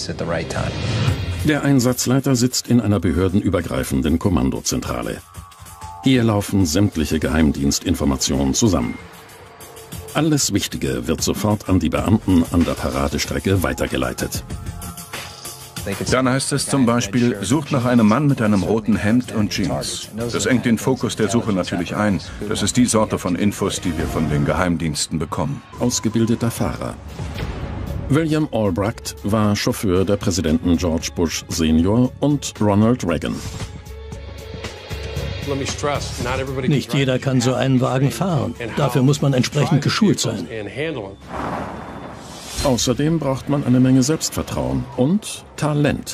Der Einsatzleiter sitzt in einer behördenübergreifenden Kommandozentrale. Hier laufen sämtliche Geheimdienstinformationen zusammen. Alles Wichtige wird sofort an die Beamten an der Paradestrecke weitergeleitet. Dann heißt es zum Beispiel, sucht nach einem Mann mit einem roten Hemd und Jeans. Das engt den Fokus der Suche natürlich ein. Das ist die Sorte von Infos, die wir von den Geheimdiensten bekommen. Ausgebildeter Fahrer. William Albrecht war Chauffeur der Präsidenten George Bush Senior und Ronald Reagan. Nicht jeder kann so einen Wagen fahren. Dafür muss man entsprechend geschult sein. Außerdem braucht man eine Menge Selbstvertrauen und Talent.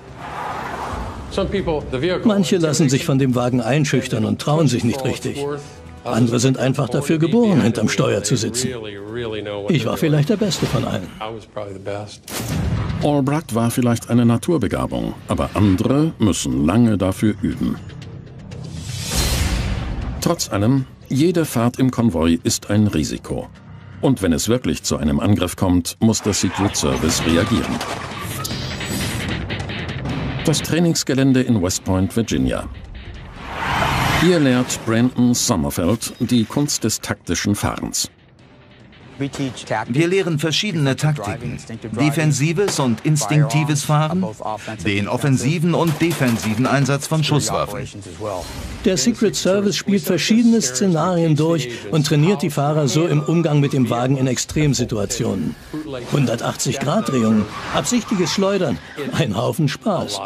Manche lassen sich von dem Wagen einschüchtern und trauen sich nicht richtig. Andere sind einfach dafür geboren, hinterm Steuer zu sitzen. Ich war vielleicht der Beste von allen. Albrecht war vielleicht eine Naturbegabung, aber andere müssen lange dafür üben. Trotz allem, jede Fahrt im Konvoi ist ein Risiko. Und wenn es wirklich zu einem Angriff kommt, muss der Secret Service reagieren. Das Trainingsgelände in West Point, Virginia. Hier lehrt Brandon Sommerfeld die Kunst des taktischen Fahrens. Wir lehren verschiedene Taktiken. Defensives und instinktives Fahren, den offensiven und defensiven Einsatz von Schusswaffen. Der Secret Service spielt verschiedene Szenarien durch und trainiert die Fahrer so im Umgang mit dem Wagen in Extremsituationen. 180-Grad-Drehungen, absichtliches Schleudern, ein Haufen Spaß.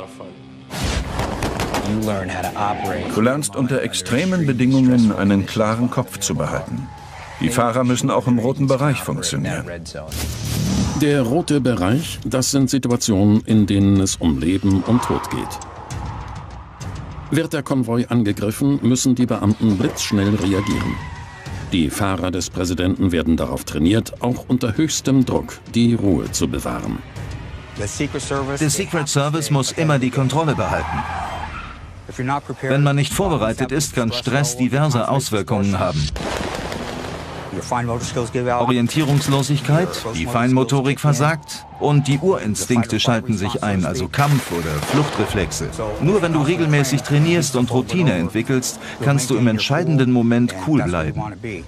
Du lernst unter extremen Bedingungen einen klaren Kopf zu behalten. Die Fahrer müssen auch im roten Bereich funktionieren. Der rote Bereich, das sind Situationen, in denen es um Leben und Tod geht. Wird der Konvoi angegriffen, müssen die Beamten blitzschnell reagieren. Die Fahrer des Präsidenten werden darauf trainiert, auch unter höchstem Druck die Ruhe zu bewahren. Der Secret Service muss immer die Kontrolle behalten. Wenn man nicht vorbereitet ist, kann Stress diverse Auswirkungen haben. Orientierungslosigkeit, die Feinmotorik versagt und die Urinstinkte schalten sich ein, also Kampf- oder Fluchtreflexe. Nur wenn du regelmäßig trainierst und Routine entwickelst, kannst du im entscheidenden Moment cool bleiben.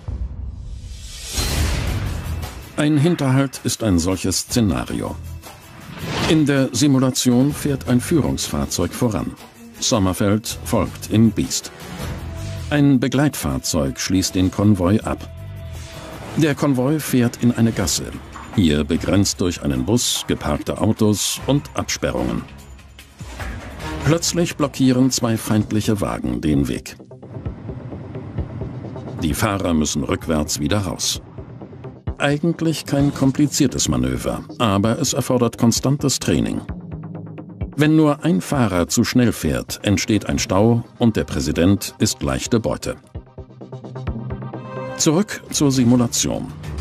Ein Hinterhalt ist ein solches Szenario. In der Simulation fährt ein Führungsfahrzeug voran. Sommerfeld folgt im Beast. Ein Begleitfahrzeug schließt den Konvoi ab. Der Konvoi fährt in eine Gasse, hier begrenzt durch einen Bus, geparkte Autos und Absperrungen. Plötzlich blockieren zwei feindliche Wagen den Weg. Die Fahrer müssen rückwärts wieder raus. Eigentlich kein kompliziertes Manöver, aber es erfordert konstantes Training. Wenn nur ein Fahrer zu schnell fährt, entsteht ein Stau und der Präsident ist leichte Beute. Zurück zur Simulation.